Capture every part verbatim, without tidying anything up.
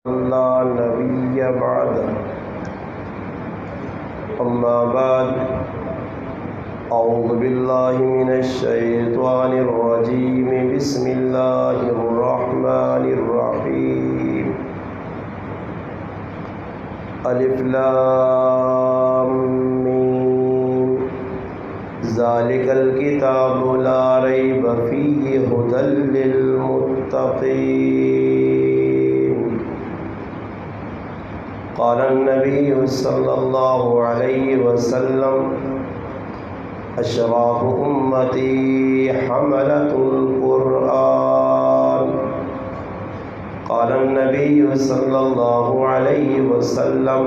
لا نبي بعد. أما بعد، أعوذ بالله من الشيطان الرجيم. بسم الله الرحمن الرحيم. ألف لام ميم. ذلك الكتاب لا ريب فيه هدى للمتقين. قال النبي صلى الله عليه وسلم: أشراف أمتي حملة القرآن. قال النبي صلى الله عليه وسلم: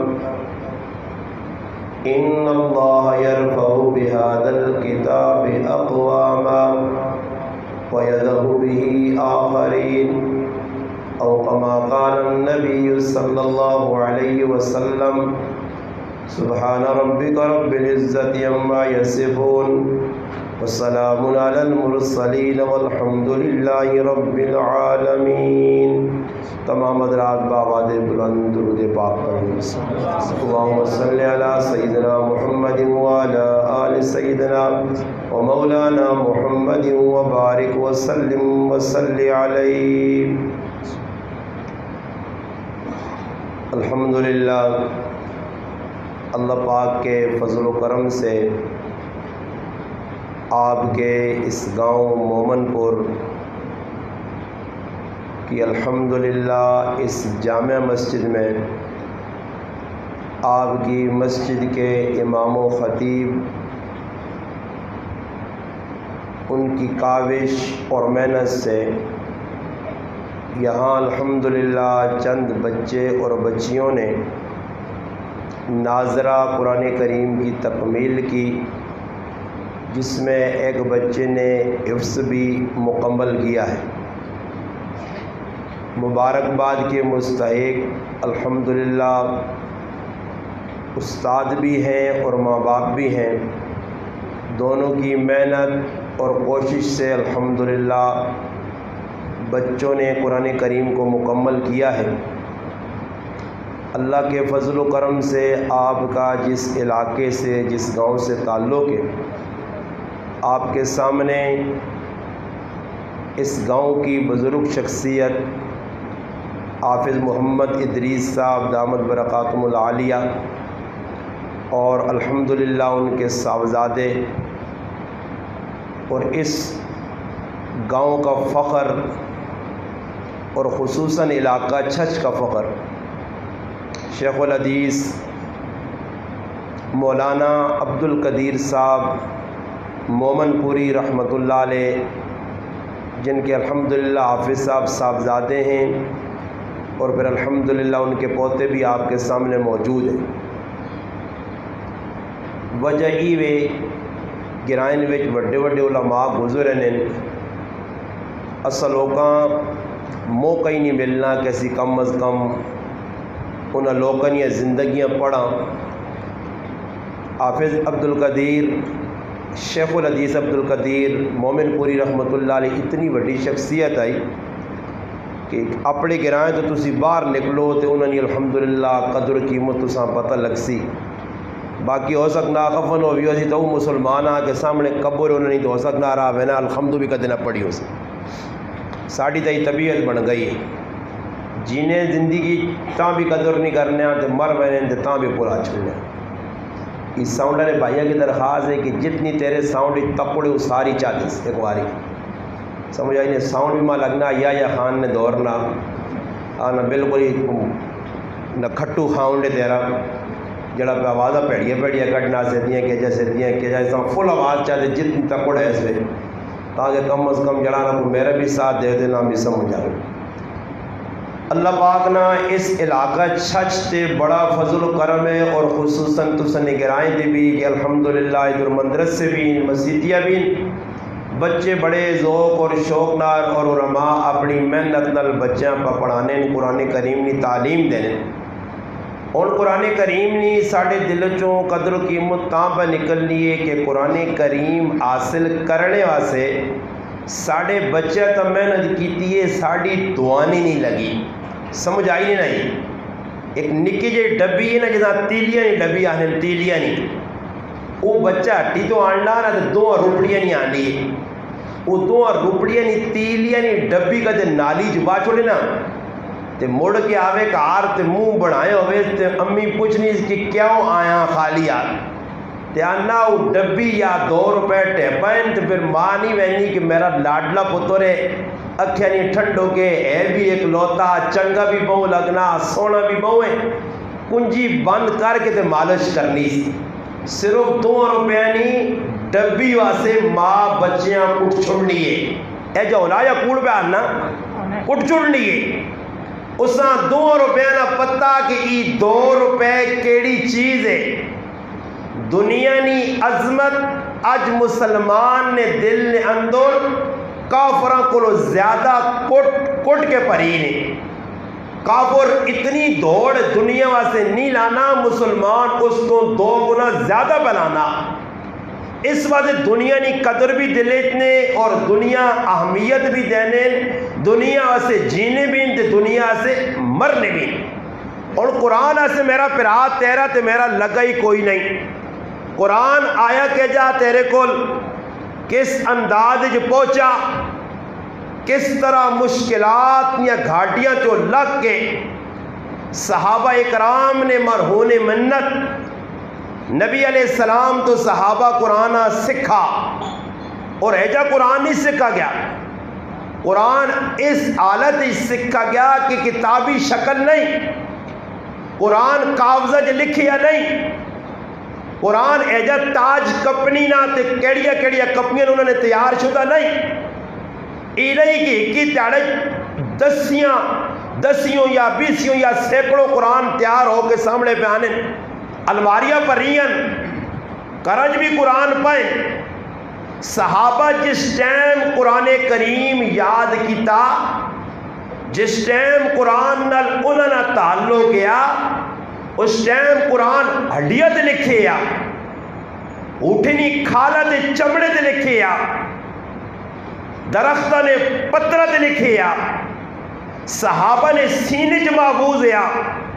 إن الله يرفع بهذا الكتاب أقواما ويدع به آخرين، أو كما قال النبي صلى الله عليه وسلم: سبحان ربك رب العزة عما يصفون والسلام على المرسلين والحمد لله رب العالمين. تمام حضرات بآباد بلند درود پاک پڑھیں. اللهم صل على سيدنا محمد وعلى آل سيدنا ومولانا محمد وبارك وسلم وصل عليه. الحمدللہ، اللہ پاک کے فضل و کرم سے آپ کے اس گاؤں مومن پور کی الحمدللہ اس جامع مسجد میں آپ کی مسجد کے امام و خطیب، ان کی کاوش اور محنت سے یہاں الحمدللہ چند بچے اور بچیوں نے ناظرہ قرآن کریم کی تکمیل کی، جس میں ایک بچے نے حفظ بھی مکمل کیا ہے. مبارکباد کے مستحق الحمدللہ استاد بھی ہیں اور ماں باپ بھی ہیں. دونوں کی محنت اور کوشش سے الحمدللہ بچوں نے قرآن کریم کو مکمل کیا ہے. اللہ کے فضل و کرم سے آپ کا جس علاقے سے، جس گاؤں سے تعلق ہے، آپ کے سامنے اس گاؤں کی بزرگ شخصیت حافظ محمد ادریس صاحب دامت برکاتہم العالیہ اور الحمدللہ ان کے صاحبزادے اور اس گاؤں کا فخر اور خصوصاً علاقہ چھچ کا فخر شیخ الحدیث مولانا عبدالقدیر صاحب مومن پوری رحمۃ اللہ علیہ، جن کے الحمدللہ حافظ صاحب صاحبزادے ہیں اور پھر الحمدللہ ان کے پوتے بھی آپ کے سامنے موجود ہیں. وجہ ای وے گرائن وچ وڈے وڈے علماء گزرے نے، اصل لوکاں موقع ہی نہیں ملنا کہ اسی کم از کم انہاں لوکاں دیاں زندگیاں پڑھاں. حافظ عبدالقدیر، شیخ الحدیث عبدالقدیر مومن پوری رحمۃ اللہ علیہ اتنی بڑی شخصیت آئی کہ اپنے گرائیں تو تسی باہر نکلو تو انہوں نے الحمدللہ قدر قیمت تساں پتہ لگ سی. باقی ہو سکنا خفن ہو بھی ہو سی تو وہ مسلمان آ کے سامنے قبر انہوں نے تو ہو سکنا رہا وینا الحمد بھی کدے نہ پڑھی ہو سی. ساڑی تائی طبیعت بن گئی جینے زندگی تاں بھی قدر نہیں کرنے تو مر وینے تو تاں بھی پورا چھلنے. اس ساؤنڈ والے بھائیہ کی درخواست ہے کہ جتنی تیرے ساؤنڈ تپڑے وہ ساری چاہتی ایک باری سمجھ آئی. ساؤنڈ بھی ماں لگنا یا یا خان نے دورنا آنا بالکل ہی نہ کھٹو خاؤنڈ تیرا جڑا پہ آوازہ پیڑیاں پیڑیاں کٹنا سیدیاں کہ جا سیدیاں کہ جا اس فل آواز چاہتے جتنی تپڑ ہے اس میں تاکہ کم از کم جڑانا کو میرا بھی ساتھ دے دے نام بھی سمجھ آئے. اللہ پاک نا اس علاقہ چھچ تے بڑا فضل و کرم ہے اور خصوصاً تسن گرائیں دے بھی کہ الحمدللہ ادھر مدرسے بھی مسجدیاں بھی بچے بڑے ذوق اور شوق نال اور علماء اپنی محنت نال بچیاں پہ پڑھانے قرآن کریم کی تعلیم دینے. اور قرآن کریم نے ساڑھے دل چوں قدر و قیمت تاں پہ نکلنی ہے کہ قرآن کریم حاصل کرنے واسے ساڑھے بچے تو محنت کیتی ہے، ساڑھی دعانی نہیں لگی، سمجھ آئی نہیں نہیں ایک نکی جی ڈبی ہے نا جہاں تیلیاں نہیں ڈبی آنے تیلیاں نہیں وہ بچہ ہٹی تو آنڈا نا تو دو روپڑیاں نہیں آنی ہے وہ دو روپڑیاں نہیں تیلیاں نہیں ڈبی کا تے نالی جبا چھوڑے نا تے مڑ کے آوے کار تے منہ بڑھائے ہوئے تے امی پوچھنی کہ کیوں آیا خالی آ تے آنا وہ ڈبی یا دو روپے ٹیپائن تے پھر ماں نہیں وینی کہ میرا لاڈلا پتر ہے اکھیا نہیں ٹھنڈو کے اے بھی ایک لوتا چنگا بھی بہو لگنا سونا بھی بہو ہے کنجی بند کر کے تے مالش کرنی سی صرف دو روپے نہیں ڈبی واسے ماں بچیاں کٹ چھڑنی ہے اے جو اولا یا کوڑ پہ آنا کٹ چھڑنی ہے اساں دو روپے نا پتہ کہ ای دو روپے کیڑی چیز ہے دنیا نی عظمت اج مسلمان نے دل نے اندر کافران کو زیادہ کٹ کٹ کے پری نے کافر اتنی دوڑ دنیا واسے نہیں لانا مسلمان اس کو دو گنا زیادہ بنانا اس واسے دنیا نی قدر بھی دلیتنے اور دنیا اہمیت بھی دینے دنیا واسے جینے بھی تے دنیا سے مرنے بھی اور قرآن ایسے میرا پرات تیرا تے میرا لگا ہی کوئی نہیں قرآن آیا کہ جا تیرے کول کس انداز جو پہنچا کس طرح مشکلات یا گھاٹیاں جو لگ کے صحابہ اکرام نے مرہون منت نبی علیہ السلام تو صحابہ قرآن سکھا اور ایجا قرآن نہیں سکھا گیا قرآن اس حالت ہی سکھا گیا کہ کتابی شکل نہیں قرآن کاغذ لکھیا نہیں قرآن ایجا تاج کپنی نہ تے کیڑیا کیڑیا کپنیاں انہوں نے تیار شدہ نہیں ایلہی کی اکی تیارے دسیاں دسیوں یا بیسیوں یا سینکڑوں قرآن تیار ہو کے سامنے پہ آنے الماریاں پر ریئن کرج بھی قرآن پائیں صحابہ جس ٹائم قرآن کریم یاد کیتا جس ٹائم قرآن نال انہوں نے تعلق گیا اس ٹائم قرآن ہڈیاں تے لکھے یا اٹھنی کھالا تے چمڑے تے لکھے یا درختہ نے پترہ تے لکھے یا صحابہ نے سینے جو محفوظ یا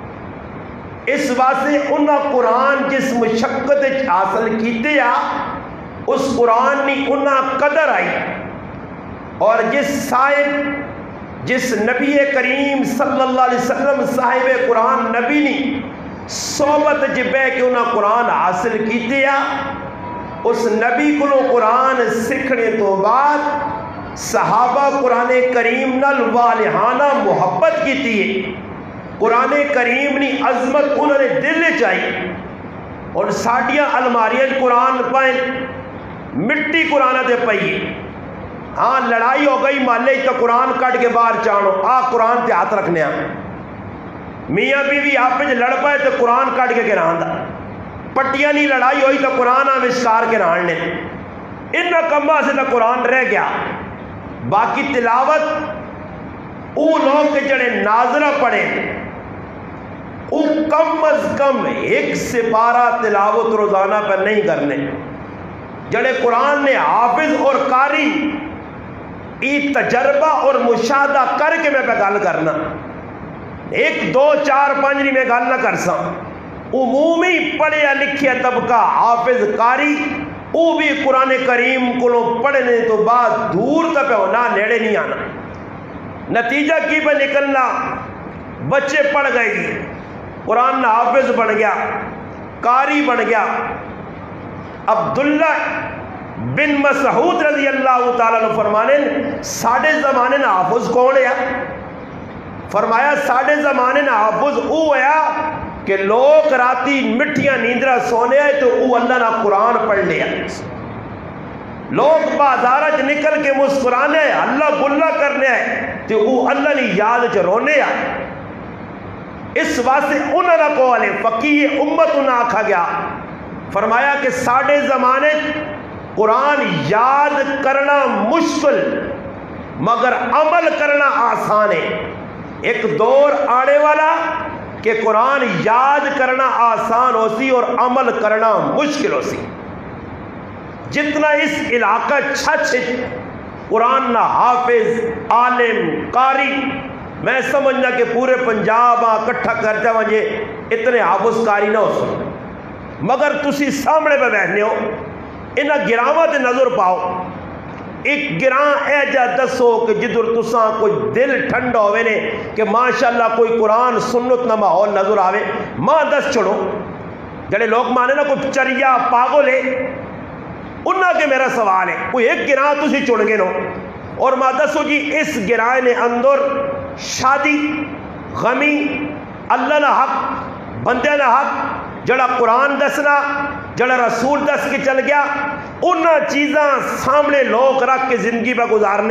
اس واسطے انہاں قرآن جس مشقت حاصل کیتے یا اس قرآن نے انہاں قدر آئی اور جس صاحب جس نبی کریم صلی اللہ علیہ وسلم صاحب قرآن نبی نے صحبت جبے کہ انہاں قرآن حاصل کیتے یا اس نبی کو قرآن سکھنے تو بعد صحابہ قرآن کریم نال والہانہ محبت کیتی ہے قرآن کریم نے عظمت انہوں نے دل چاہی اور ساڑیاں الماریاں قرآن پائیں مٹی قرآن دے پئی ہاں لڑائی ہو گئی مالے تو قرآن کٹ کے باہر چانو آ قرآن تے ہاتھ رکھنے آ میاں بیوی آپ پہ لڑ پائے تو قرآن کٹ کے گران دا پٹیاں نہیں لڑائی ہوئی تو قرآن آوشکار کے راننے انہا کمبا سے تو قرآن رہ گیا باقی تلاوت او لوگ کے جڑے ناظرہ پڑھیں او کم از کم ایک سے بارہ تلاوت روزانہ پر نہیں کرنے جڑے قرآن نے حافظ اور قاری ای تجربہ اور مشاہدہ کر کے میں پہ گل کرنا ایک دو چار پانچ نہیں میں گل نہ کر سا عمومی پڑھیا لکھیا طبقہ حافظ قاری او بھی قرآن کریم کو پڑھنے تو بعد دور تک ہونا نیڑے نہیں آنا نتیجہ کی پہ نکلنا بچے پڑھ گئے گی قرآن حافظ بن گیا قاری بن گیا عبداللہ بن مسعود رضی اللہ تعالیٰ نے فرمانے ساڑھے زمانے نا حافظ کون ہے فرمایا ساڑھے زمانے نا حافظ او ہے کہ لوگ راتی مٹھیاں نیندرہ سونے آئے تو او اللہ نا قرآن پڑھ لیا لوگ بازارج نکل کے مسکرانے آئے اللہ گلہ کرنے آئے تو او اللہ نے یاد چ رونے آئے اس واسطے انہوں نے کہا فقیہ امت انہوں نے آکھا گیا فرمایا کہ ساڑھے زمانے قرآن یاد کرنا مشکل مگر عمل کرنا آسان ہے ایک دور آنے والا کہ قرآن یاد کرنا آسان ہو سی اور عمل کرنا مشکل ہو سی جتنا اس علاقہ چھچ قرآن نہ حافظ عالم قاری میں سمجھنا کہ پورے پنجاب اکٹھا کر جا جے اتنے حافظ کاری نہ ہو سکتے، مگر تسی سامنے پہ بیٹھنے ہو، انہاں گراواں تے نظر پاؤ، ایک گراں اے جا دسو کہ جدر تساں کوئی دل ٹھنڈا ہوئے نے کہ ماشاءاللہ کوئی قرآن سنت نہ ماحول نظر آوے، ماں دس چھوڑو جڑے لوگ مانے نا کوئی چریا پاگل ہے انہاں کے میرا سوال ہے، کوئی ایک گراں تسی چڑ گے نو اور ماں دسو جی اس گراں نے اندر شادی غمی اللہ نہ حق بندے نہ حق جڑا قرآن دسنا جڑا رسول دس کے چل گیا انہاں چیزاں سامنے لوگ رکھ کے زندگی پہ گزارنے،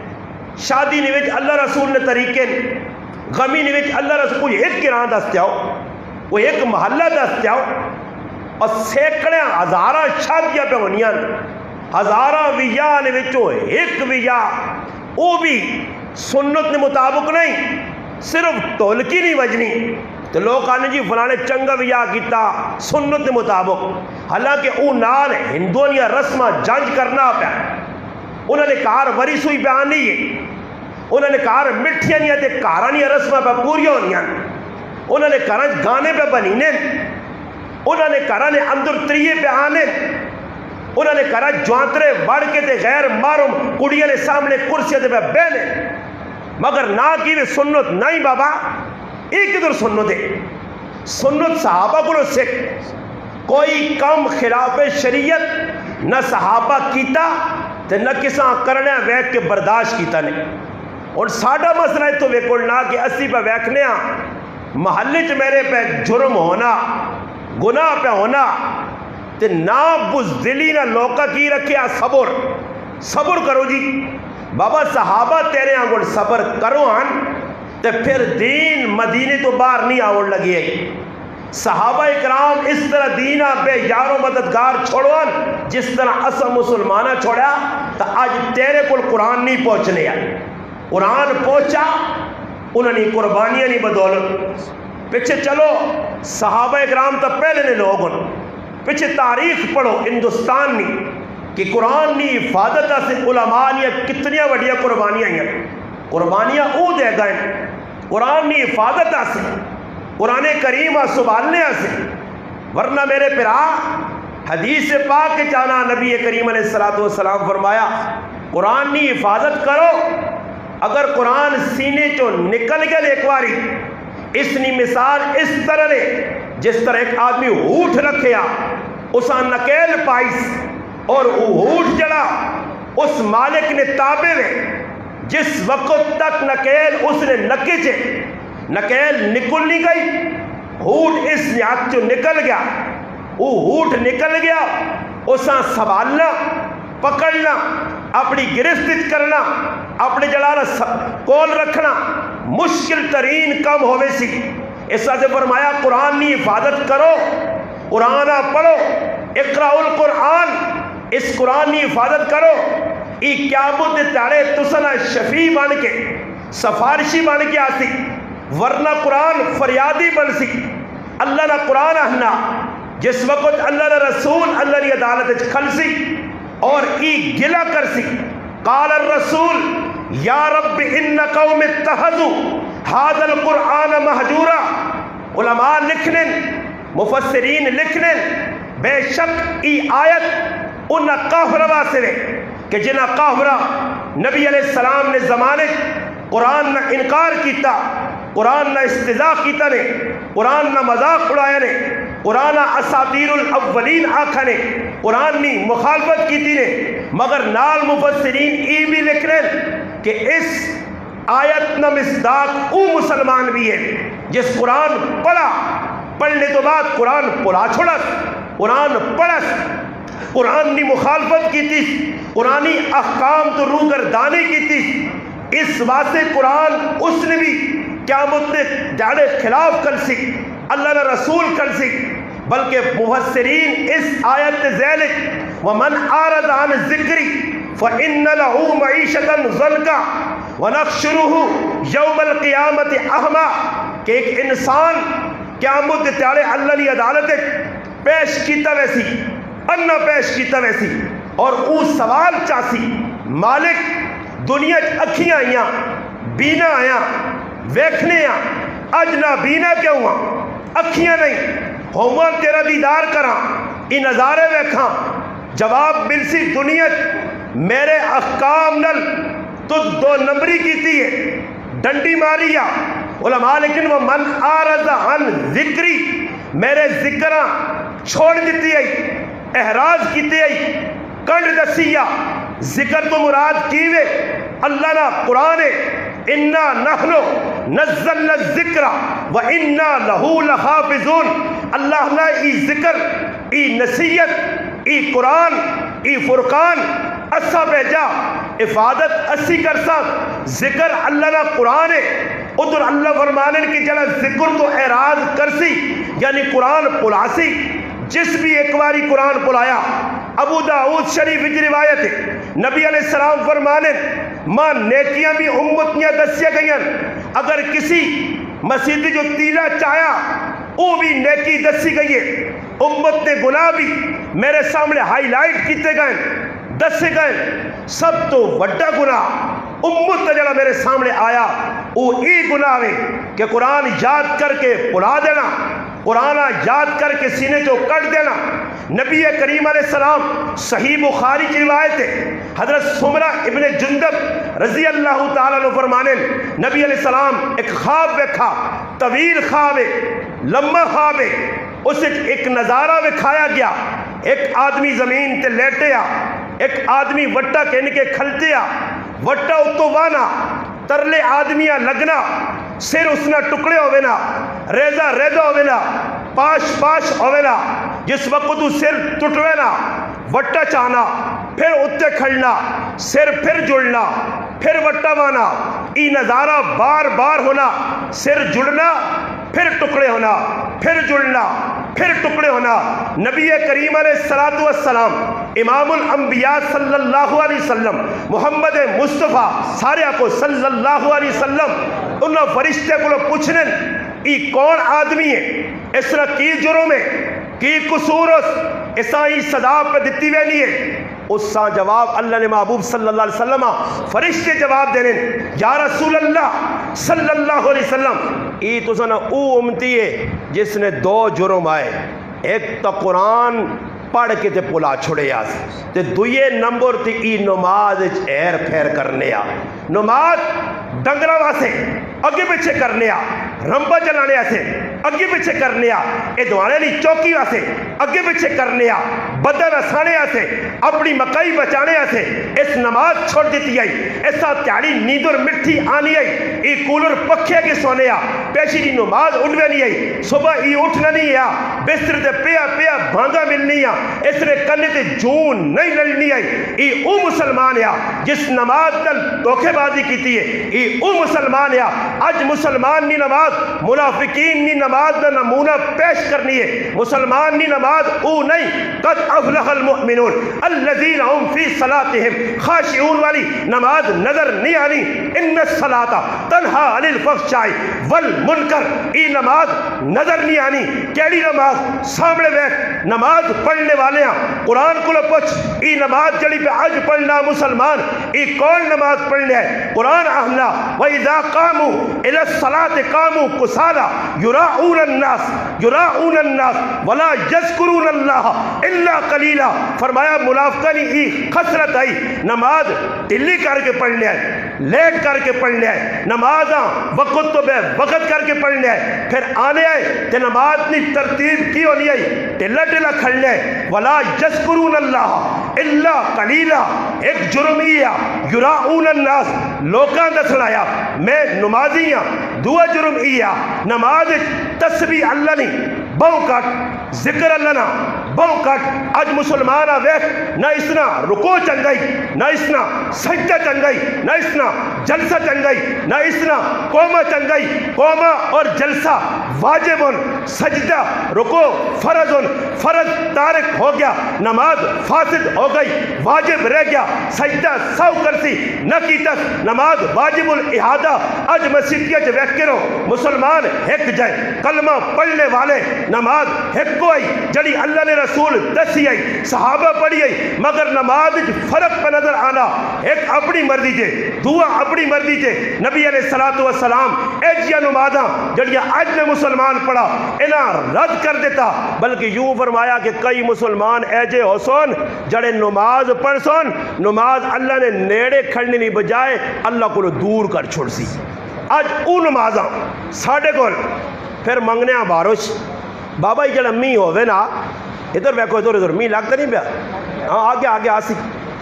شادی نوچ اللہ رسول نے طریقے، غمی نوچ اللہ رسول، کوئی ایک گراں دس جاؤ، کوئی ایک محلہ دس جاؤ، اور سینکڑے ہزارہ شادیاں پہ ہونیاں، ہزارہ ویاہ نے وچوں ایک ویاہ وہ بھی سنت نے مطابق نہیں، صرف ٹولکی نہیں وجنی تو لوگ آنے جی فلانے چنگا ویاہ کیتا سنت نے مطابق، حالانکہ او نال ہندوؤں یا رسمہ جنج کرنا پیا، انہوں نے کار وری سوئی بیان نہیں ہے، انہوں نے کار مٹھیاں نہیں تے کاراں نہیں رسمہ پہ پوری ہونیاں، انہوں نے کار گانے پہ بنینے، انہوں نے کار نے اندر تریے پہ آنے، انہوں نے کہا جوانترے بڑھ کے تے غیر معروم کڑیاں نے سامنے کرسیاں تے پہ بینے، مگر نہ کی وہ سنت نہیں بابا، ایک ادھر سنت ہے، سنت صحابہ کو سکھ کوئی کم خلاف شریعت نہ صحابہ کیتا تے نہ کساں کرنے ویک کے برداشت کیتا نہیں، اور ساڑھا مسئلہ ہے تو ویکھنا کہ اسی پہ ویکھنے محلے چ میرے پہ جرم ہونا گناہ پہ ہونا تے نا بزدلی نہ لوکا کی رکھیا صبر صبر کرو جی بابا، صحابہ تیرے آنگوڑ صبر کرو آن تے پھر دین مدینے تو باہر نہیں آوڑ لگی ہے، صحابہ اکرام اس طرح دینہ بے یارو مددگار چھوڑوان جس طرح اسا مسلمانہ چھوڑا تا آج تیرے کل قرآن نہیں پہنچنے ہیں، قرآن پہنچا انہوں نے قربانیاں نہیں بدولت، پیچھے چلو صحابہ اکرام تا پہلے نے لوگوں پیچھے تاریخ پڑھو ہندوستان نہیں کہ قرآن نے حفاظت سے علماء نے کتنیاں وڈیاں قربانیاں ہیں، قربانیاں او دے گئے، قرآن نے حفاظت سے قرآن کریم سنبھالنے سے، ورنہ میرے پرا حدیث پاک کے چانا نبی کریم علیہ السلام فرمایا قرآن نے حفاظت کرو، اگر قرآن سینے چو نکل گیا ایک باری اس نے مثال اس طرح نے جس طرح ایک آدمی ہوٹ رکھیا اسا نکیل پائیس اور ہوٹ جڑا اس مالک نے تابے میں جس وقت تک نکیل اس نے نکچے نکیل نکل نہیں گئی، ہوٹ اس نیات جو نکل گیا، وہ ہوٹ نکل گیا اسا سنبھالنا پکڑنا اپنی گرفت کرنا اپنے جڑانا کول رکھنا مشکل ترین کم ہوئے سی، اس سے فرمایا قرآن کی حفاظت کرو، قرآن پڑھو، اقرأ القرآن، اس قرآن کی حفاظت کرو، ای قیامت تیارے تسنا شفیع بن کے سفارشی بن کے آسی، ورنہ قرآن فریادی بن سی، اللہ نہ قرآن اہنا جس وقت اللہ نہ رسول اللہ نے عدالت کھل سی اور ای گلہ کر سی، قال الرسول یا رب ان قوم اتخذوا هذا القرآن مہجورا، علماء لکھنے مفسرین لکھنے بے شک ای آیت ان کافرہ واسرے کہ جنہ کافرہ نبی علیہ السلام نے زمانے قرآن نہ انکار کیتا، قرآن نہ استضاء کیتا نے، قرآن نہ مذاق اڑایا نے، قرآن اساطیر الاولین آکھا نے، قرآن نے مخالفت کیتی نے، مگر نال مفسرین ای بھی لکھ رہے کہ اس آیت نہ مصداق او مسلمان بھی ہے جس قرآن پڑھا، پڑھنے تو بعد قرآن پڑھا چھوڑا، قرآن پڑھس، قرآن نے مخالفت کی تھی، قرآنی احکام تو روگردانی کی تھی، اس واسطے قرآن اس نے بھی قیامت نے جاڑے خلاف کر سی، اللہ نے رسول کر سی، بلکہ مفسرین اس آیت ذیلک ومن آرد عن ذکری فإن له معیشتا ضنکا ونحشره یوم القیامت احما، کہ ایک انسان قیامت تیارے اللہ نے عدالت پیش کیتا ویسی انہ پیش کیتا ویسی اور او سوال چاسی، مالک دنیا اکھیاں آیاں بینا آیاں ویکھنے آ اج نابینا کیوں آ اکھیاں نہیں ہوواں تیرا دیدار کراں ای نظارے ویکھاں جواب مل سی دنیا میرے احکام نل تو دو نمبری کیتی ہے ڈنڈی ماری آ علماء لیکن وہ من آرز عن ذکری میرے ذکراں چھوڑ دیتی ہے احراز کیتے آئی کنڈ دسیا ذکر تو مراد کیوے اللہ نا قرآن انا نحنو نزلنا الذکر و انا لہو لحافظون اللہ نا ای ذکر ای نصیحت ای قرآن ای فرقان اسا بیجا افادت اسی کرسا ذکر اللہ نا قرآن ہے ادھر اللہ فرمانے کی جلہ ذکر تو اعراض کرسی یعنی قرآن پلاسی جس بھی ایک باری قرآن پلایا ابو داؤد شریف کی روایت ہے نبی علیہ السلام فرمانے ماں نیکیاں بھی امتیاں دسیا گئیں اگر کسی مسیح جو تیلا چایا وہ بھی نیکی دسی گئی ہے امت نے گناہ بھی میرے سامنے ہائی لائٹ کیتے گئے دسے گئے سب تو وڈا گناہ امت نے جڑا میرے سامنے آیا وہ ای گناہ ہے کہ قرآن یاد کر کے پلا دینا قرآن یاد کر کے سینے جو کٹ دینا نبی کریم علیہ السلام صحیح بخاری کی روایت ہے حضرت سمرہ ابن جندب رضی اللہ تعالیٰ عنہ فرمانے نبی علیہ السلام ایک خواب دیکھا طویل خواب ہے لمبا خواب ہے اسے ایک نظارہ دکھایا گیا ایک آدمی زمین تے لیٹے آ ایک آدمی وٹا کہنے کے کھلتے آ وٹا اتو وانا ترلے آدمیاں لگنا سر اسنا ٹکڑے ہوئے نا ریزہ ریزہ ہوئے نا پاش پاش ہوئے نا جس وقت تو سر ٹوٹوے نا وٹا چانا پھر اتے کھڑنا سر پھر جڑنا پھر وٹا وانا ای نظارہ بار بار ہونا سر جڑنا پھر ٹکڑے ہونا پھر جڑنا پھر ٹکڑے ہونا نبی کریم علیہ السلام امام الانبیاء صلی اللہ علیہ وسلم محمد مصطفیٰ سارے کو صلی اللہ علیہ وسلم انہوں فرشتے کو پوچھنے ای کون آدمی ہے اس طرح کی جرم ہے کی قصور اس ہی صدا پہ دیتی ہوئے نہیں ہے اس سا جواب اللہ نے محبوب صلی اللہ علیہ وسلم فرشتے جواب دینے یا رسول اللہ صلی اللہ علیہ وسلم ای تو سنا او امتی ہے جس نے دو جرم آئے ایک تو قرآن پڑھ کے تے پلا چھڑے آس تے دوئے نمبر تے ای نماز ایر پھیر کرنے آ نماز ڈنگرہ واسے اگے پیچھے کرنے آ رمبا چلانے آسے اگے پیچھے کرنے آ اے دوانے لی چوکی واسے اگے پیچھے کرنے آ بدن اسانے آسے اپنی مکائی بچانے آسے اس نماز چھوڑ دیتی آئی ایسا تیاری نیدر مٹھی آنی آئی ای کولر پکھے کے سونے آ پیشی دی نماز اٹھوے نہیں آئی صبح ای اٹھنا نہیں آ بستر دے پیا پیا بھانگا ملنی آ اس نے کنے تے جون نہیں لڑنی آئی ای او مسلمان آ جس نماز نل دھوکے بازی کیتی ہے ای او مسلمان آ اج مسلمان نی نماز منافقین نی نماز دا نمونہ پیش کرنی ہے مسلمان نی نماز او نہیں قد افلح المؤمنون الذین هم فی صلاتهم خاشعون والی نماز نظر نہیں آنی ان الصلاۃ تنہا عن الفحشاء والمنکر ای نماز نظر نہیں آنی کیڑی نماز سامنے بیٹھ نماز پڑھنے والے ہیں قرآن کو پوچھ ای نماز جڑی پہ اج پڑھنا مسلمان ای کون نماز پڑھنے ہے قرآن اہلا وَإِذَا قَامُوا إِلَى الصَّلَاةِ قَامُوا كُسَالَىٰ يُرَاءُونَ النَّاسَ يُرَاءُونَ النَّاسَ وَلَا يَذْكُرُونَ اللَّهَ إِلَّا قَلِيلًا فرمایا منافقہ نے ای خسرت آئی نماز ڈلی کر کے پڑھنے ہے لیٹ کر کے پڑھنے ہے نمازاں وقت تو بے وقت کر کے پڑھنے ہے پھر آنے آئے تے نماز نی ترتیب کی ہونی آئی ٹلا ٹلا کھڑنے ہے وَلَا يَذْكُرُونَ اللَّهَ إِلَّا قَلِيلًا ایک جرمیہ یُرَاءُونَ النَّاسَ لوکاں دسڑایا میں نمازی ہاں دعا جرم ایا نماز تسبیح اللہ نہیں بہو کٹ ذکر اللہ نا بہو کٹ اج مسلمان ویخ نہ اسنا رکو چنگائی نہ اسنا سجدہ چنگائی نہ اسنا جلسہ چنگائی نہ اسنا قومہ چنگائی قومہ اور جلسہ واجب سجدہ رکو فرض فرض تارک ہو گیا نماز فاسد ہو گئی واجب رہ گیا سجدہ سو کرسی نہ کیتا نماز واجب الاحادہ اج مسیحیہ جو ویخ کرو مسلمان ایک جائے کلمہ پڑھنے والے نماز ایک کو آئی جڑی اللہ نے رسول دسی آئی صحابہ پڑھی آئی مگر نماز فرق پہ نظر آنا ایک اپنی مرضی جے دعا اپنی اپنی مرضی تے نبی علیہ الصلوۃ والسلام ایجیا نمازاں جڑیاں اج نے مسلمان پڑھا انہاں رد کر دیتا، بلکہ یوں فرمایا کہ کئی مسلمان ایجے ہو سن جڑے نماز پڑھ سن نماز اللہ نے نیڑے کھڑنی نہیں بجائے اللہ کو دور کر چھوڑ سی۔ اج او نمازاں ساڈے کول پھر منگنے بارش بابا جڑا می ہوے نا ادھر ویکھو ادھر ادھر می لگتا نہیں پیا، ہاں آگے آگے آسی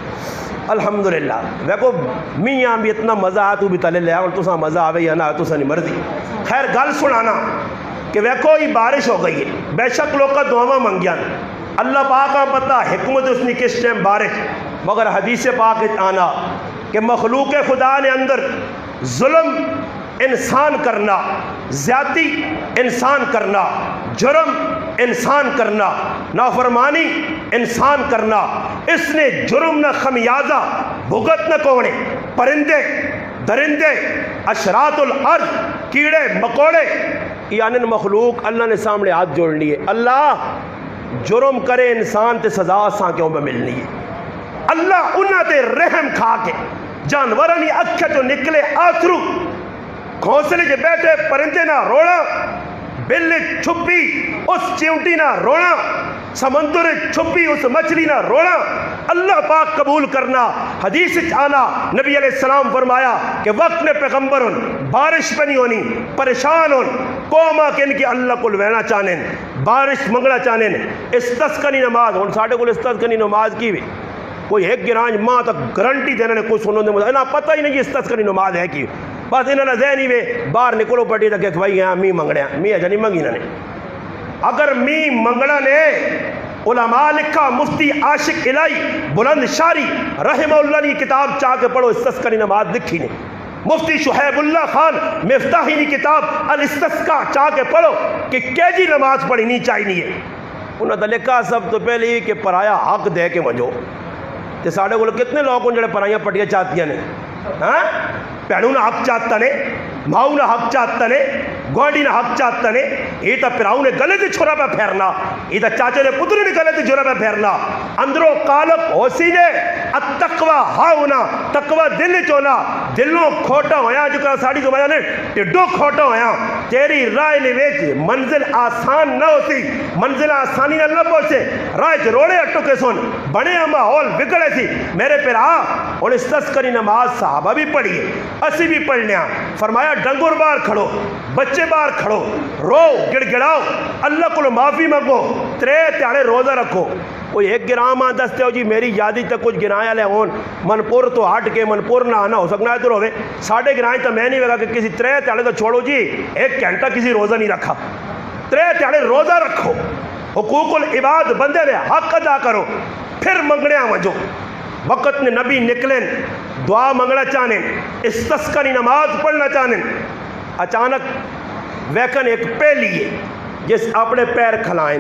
الحمدللہ ویکھو میاں بھی اتنا مزہ آیا تو بھی تلے لیا اور تساں مزہ آوے یا نہ تساں نہیں مرضی۔ خیر گل سنانا کہ ویکھو یہ بارش ہو گئی ہے، بے شک لوگ کا دعاواں منگیاں اللہ پاک کا پتہ حکمت اس نے کس ٹائم بارش، مگر حدیث پاک آنا کہ مخلوق خدا نے اندر ظلم انسان کرنا، زیادتی انسان کرنا، جرم انسان کرنا، نافرمانی انسان کرنا، اس نے جرم نہ خمیازہ بھگت نہ کونے، پرندے درندے اشرات الارض کیڑے مکوڑے یعنی مخلوق اللہ نے سامنے ہاتھ جوڑ لیے، اللہ جرم کرے انسان تے سزا سان کیوں میں ملنی ہے، اللہ انہاں تے رحم کھا کے جانورانی اکھے تو نکلے آترو گھونسلے کے بیٹھے پرندے نہ رونا، بلی چھپی اس چیونٹی نہ رونا، سمندر چھپی اس مچھلی نہ رونا، اللہ پاک قبول کرنا۔ حدیث آنا نبی علیہ السلام فرمایا کہ وقت نے پیغمبر بارش پہ نہیں ہونی، پریشان ہون قوما کہ ان کی اللہ کو لوینا چاہنے بارش منگنا چاہنے استسقنی نماز ہون ساڑھے کو استسقنی نماز کی بھی کوئی ایک گرانج ماں تک گرنٹی دینے نے کوئی سنوں دے مجھے انہاں پتہ ہی نہیں استسقنی نماز ہے کی، بس انہوں نے ذہنی وے باہر نکلو پڑی تک ایک بھائی یہاں می منگڑے ہیں، می اجا نہیں منگی انہوں نے، اگر می منگڑا نے علماء لکھا مفتی عاشق الہی بلند شاری رحمہ اللہ نے کتاب چاہ کے پڑھو استسقنی نماز لکھی نے، مفتی شہیب اللہ خان مفتاحی نے کتاب الاستسقاء چاہ کے پڑھو کہ کیجی نماز پڑھی نہیں چاہیے ہے، انہوں نے لکھا سب تو پہلے کہ پرایا حق دے کے مجھو تے ساڑھے کو کتنے لوگ ان جڑے پرائیاں پٹیاں چاہتیاں نے، ہاں پیڑوں نہ حق چاہتا نے، ماؤں نہ حق چاہتا نے، گوڑی نہ حق چاہتا نے، یہ تا پراؤں نے گلے تے چھوڑا پہ پھیرنا، یہ تا چاچے نے پترے نے گلے تے چھوڑا پہ پھیرنا، اندروں قالب ہوسی نے التقوی ہاؤنا تقوی دل چونا، دلوں کھوٹا ہویا جو کہ ساڑھی زبانہ نے ٹڈو کھوٹا ہویا، تیری رائے نویچ منزل آسان نہ ہوتی، منزل آسانی نہ نہ پہنچے، رائے جروڑے اٹھو کے سن بڑے ماحول بگڑے سی میرے پھر آ اور استسقنی نماز صحابہ بھی پڑھیے اسی بھی پڑھنے ہیں، فرمایا ڈنگر بار کھڑو بچے بار کھڑو رو گڑ گڑاؤ اللہ کو معافی مانگو ترے تیارے روزہ رکھو، کوئی ایک گرام آن دستے ہو جی میری یادی تک کچھ گرائیں لے ہون منپور تو ہٹ کے منپور نہ آنا ہو سکنا ہے تو روے ساڑھے گرائیں تو میں نہیں لگا کہ کسی ترے تیارے تو چھوڑو جی ایک گھنٹہ کسی روزہ نہیں رکھا، ترے تیارے روزہ رکھو، حقوق العباد بندے نے حق ادا کرو، پھر منگنے آمجو، وقت نے نبی نکلیں دعا منگنا چاہنے استسقنی نماز پڑھنا چاہنے، اچانک ویکن ایک پہلی ہے جس اپنے پیر کھلائیں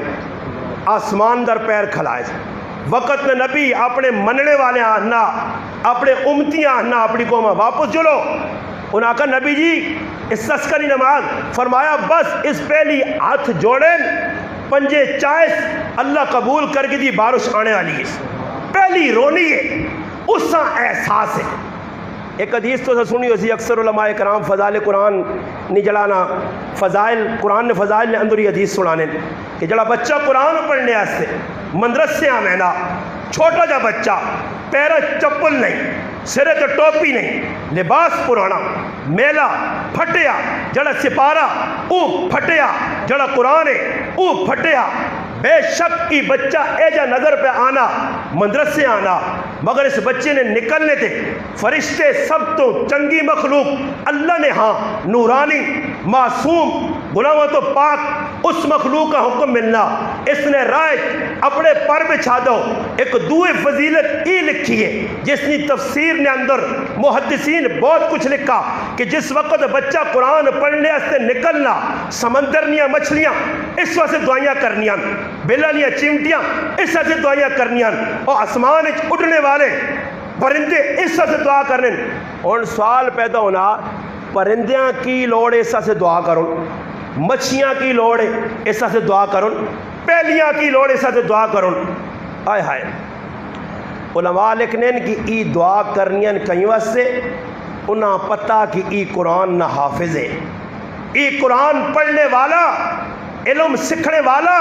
آسمان در پیر کھلائیں، وقت نے نبی اپنے مننے والے آنا اپنے امتیاں آنا اپنی قومہ واپس جلو، انہاں کہا نبی جی استسقنی نماز، فرمایا بس اس پہلی ہاتھ جوڑیں پنجے چائس اللہ قبول کر کے دی بارش آنے والی ہے، پہلی رونی ہے اس سا احساس ہے۔ ایک حدیث تو سنی ہوئی اکثر علماء کرام فضائل قرآن نہیں جلانا فضائل قرآن نے فضائل نے اندر یہ حدیث سنانے کہ جڑا بچہ قرآن پڑھنے آستے مدرسے آمینا چھوٹا جا بچہ پیرہ چپل نہیں سرے تو ٹوپی نہیں لباس پرانا میلا پھٹیا جڑا سپارہ او پھٹیا جڑا قرآن ہے او پھٹیا، بے شک کی بچہ ایجا نظر پہ آنا مدرسے آنا، مگر اس بچے نے نکلنے تھے فرشتے سب تو چنگی مخلوق اللہ نے ہاں نورانی معصوم غلاموں تو پاک اس مخلوق کا حکم ملنا، اس نے رائے اپنے پر بچھا دو، ایک دوئے فضیلت ای لکھی ہے جس نے تفسیر نے اندر محدثین بہت کچھ لکھا کہ جس وقت بچہ قرآن پڑھنے سے نکلنا سمندرنیاں مچھلیاں اس وقت سے دعائیاں کرنیاں بلانیاں چمٹیاں اس وقت سے دعائیاں کرنیاں اور آسمان اٹھنے والے پرندے اس وقت سے دعا کرنے، اور سوال پیدا ہونا پرندیاں کی لوڑ اس وقت سے دعا کرو، مچھیاں کی لوڑ اس وقت سے دعا کرو، پہلیاں کی لوڑ اس وقت سے دعا کرو، آئے ہائے علماء لکھنے کی ای دعا کرنیاں کہیں واسطے انہاں پتہ کہ ای قرآن نہ حافظ ہے، ای قرآن پڑھنے والا، علم سکھنے والا،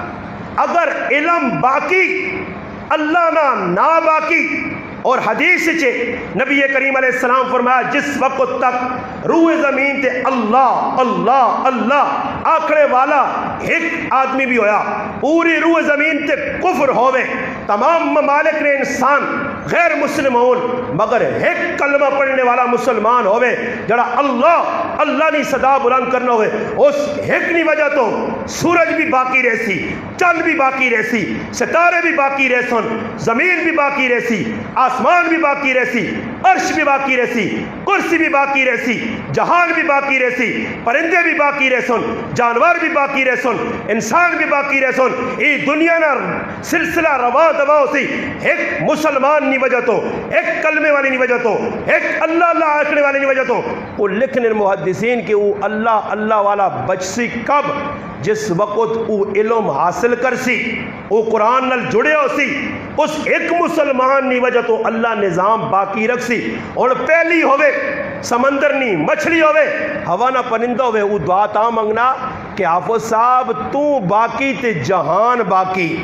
اگر علم باقی اللہ نہ نا باقی۔ اور حدیث چے نبی کریم علیہ السلام فرمایا جس وقت تک روح زمین تے اللہ اللہ اللہ آکھنے والا ایک آدمی بھی ہویا، پوری روح زمین تے کفر ہوئے، تمام ممالک نے انسان غیر مسلم ہون مگر ایک کلمہ پڑھنے والا مسلمان ہوئے جڑا اللہ اللہ نہیں صدا بلند کرنا ہوئے، اس ایک نہیں وجہ تو سورج بھی باقی رہسی، چند بھی باقی رہسی، ستارے بھی باقی رہسن، زمین بھی باقی رہسی، آسمان بھی باقی رہسی، عرش بھی باقی رہسی، کرسی بھی باقی رہسی، جہان بھی باقی رہسی، پرندے بھی باقی رہسن، جانور بھی باقی رہسن، انسان بھی باقی رہسن۔ ای دنیا نہ سلسلہ رواں دواں سی ایک مسلمان نہیں وجہ تو، ایک کلمے والی نہیں وجہ تو، ایک اللہ اللہ آکھنے والی نہیں وجہ تو۔ وہ لکھنے محدثین کہ وہ اللہ اللہ والا بچسی کب؟ جس وقت وہ علم حاصل کرسی، وہ قرآن نال جڑے ہو سی، اس ایک مسلمان نہیں وجہ تو اللہ نظام باقی رکھ سی۔ اور پہلی ہوئے سمندر نہیں مچھلی ہوئے ہوا نہ پرندہ ہوئے، وہ دعا تا منگنا کہ حافظ صاحب تو باقی تے جہان باقی،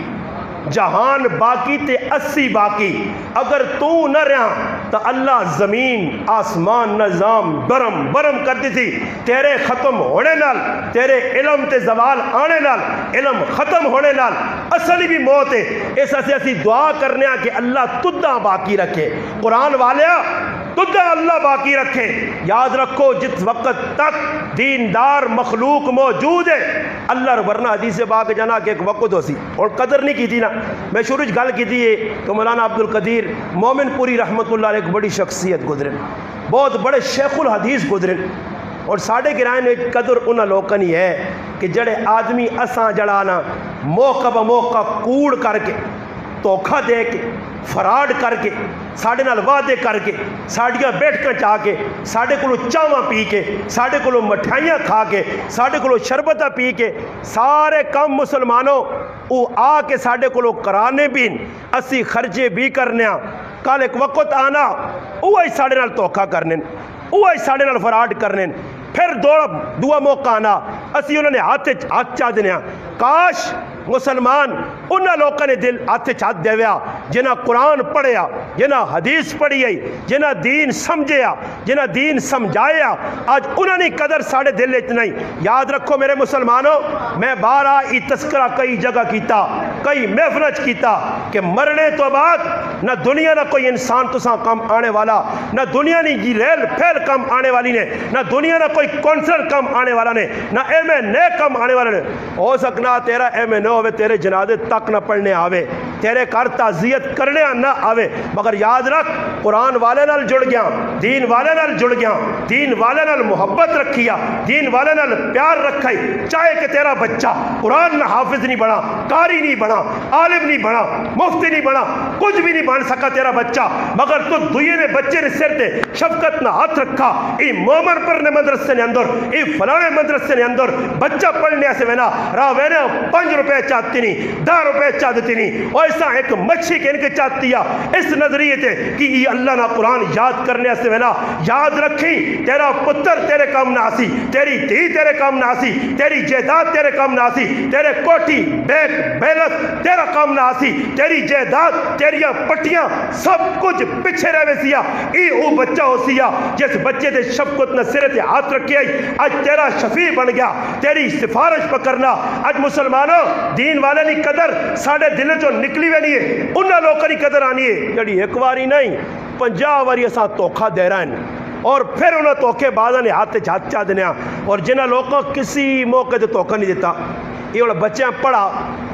جہان باقی تے اسی باقی، اگر تو نہ رہا تو اللہ زمین آسمان نظام برم برم کر دی تھی، تیرے ختم ہونے نال، تیرے علم تے زوال آنے نال، علم ختم ہونے نال اصلی بھی موت ہے۔ اس سے اسی دعا کرنے کہ اللہ تدہ باقی رکھے، قرآن والیا تدہ اللہ باقی رکھے۔ یاد رکھو جس وقت تک دیندار مخلوق موجود ہے اللہ، ورنہ حدیث پاک جانا کہ ایک وقت ہو سی اور قدر نہیں کی تھی نا۔ میں شروع گل کی تھی کہ مولانا عبد القدیر مومن پوری رحمت اللہ علیہ ایک بڑی شخصیت گزرے، بہت بڑے شیخ الحدیث گزرے، اور ساڑھے گرائن ایک قدر انہا لوکن ہی ہے کہ جڑے آدمی اساں جڑانا موقع با موقع کوڑ کر کے، توکھا دے کے، فراڈ کر کے، ساڑھے نال وعدے کر کے، ساڑھیاں بیٹھ کر چاہ کے، ساڑھے کلو چاواں پی کے، ساڑھے کلو مٹھائیاں کھا کے، ساڑھے کلو شربتہ پی کے، سارے کم مسلمانوں او آ کے ساڑھے کلو کرانے بین، اسی خرچے بھی کرنے، کل ایک وقت آنا اوہی ساڑھے نال توکھا کرنے، اوہی ساڑھے نال فراڈ کرنے، پھر دعا موقع آنا اسی انہوں نے ہاتھ ہاتھ چاہ دینے۔ کاش مسلمان انہاں لوگوں نے دل ہاتھ چاہت دے ویا جنہاں قرآن پڑھیا، جنہاں حدیث پڑھی آئی، جنہاں دین سمجھیا، جنہاں دین سمجھایا، آج انہاں نے قدر ساڑھے دل اتنا ہی۔ یاد رکھو میرے مسلمانوں، میں بارہ ای تذکرہ کئی جگہ کیتا، کئی محفلج کیتا کہ مرنے تو بعد نہ دنیا نہ کوئی انسان تساں کم آنے والا، نہ دنیا نے جی ریل پھیل کم آنے والی نے، نہ دنیا نہ کوئی کونسلر کم آنے والا نے، نہ ایم این اے کم آنے والا نے۔ ہو سکنا تیرا ایم این اے ہوئے تیرے جنازے تک نہ پڑھنے آوے، تیرے کار تعزیت کرنے نہ آوے، مگر یاد رکھ قرآن والے نال جڑ گیا، دین والے نال جڑ گیا، دین والے نال محبت رکھیا، دین والے نال پیار رکھائی، چاہے کہ تیرا بچہ قرآن نہ حافظ نہیں بنا، قاری نہیں بنا، عالم نہیں بنا، مفتی نہیں بنا، کچھ بھی نہیں بن سکا تیرا بچہ، مگر تو دوئے نے بچے نے سر تے شفقت نہ ہاتھ رکھا، ای مومن پر نے مدرسے نے اندر، ای فلانے مدرسے نے اندر بچہ پڑھنے سے وینا راہ وینا پانچ روپے چاہتی نہیں، دہ روپے چاہتی نہیں، اور ایسا ایک مچھی کے ان کے چاہتی ہے اس نظریے تے کہ ای اللہ نہ قرآن یاد کرنے سے وینا۔ یاد رکھی تیرا پتر تیرے کام نہ آسی، تیری دھی تیرے کام نہ آسی، تیری جائیداد تیرے کام نہ آسی، تیرے کوٹھی بیک بیلس تیرا کام نہ آسی، تیری جائیداد تیریاں پٹیاں سب کچھ پچھے رہے سیا، ای او بچہ ہو سیا جس بچے دے شفقت نہ سرے تے ہاتھ رکھی آئی، آج تیرا شفیع بن گیا، تیری سفارش پکرنا۔ آج مسلمانوں دین والے نہیں قدر ساڑھے دل جو نکلی ہوئی نہیں ہے، انہاں لوگوں کی قدر آنی ہے جڑی ایک واری نہیں پنجاہ واری اساں توکھا دے رہے ہیں، اور پھر انہاں توکھے بعد نے ہاتھ ہاتھ چاہ دینے، اور جنہاں لوگوں کسی موقع تے توکھا نہیں دیتا۔ یہ والا بچے پڑھا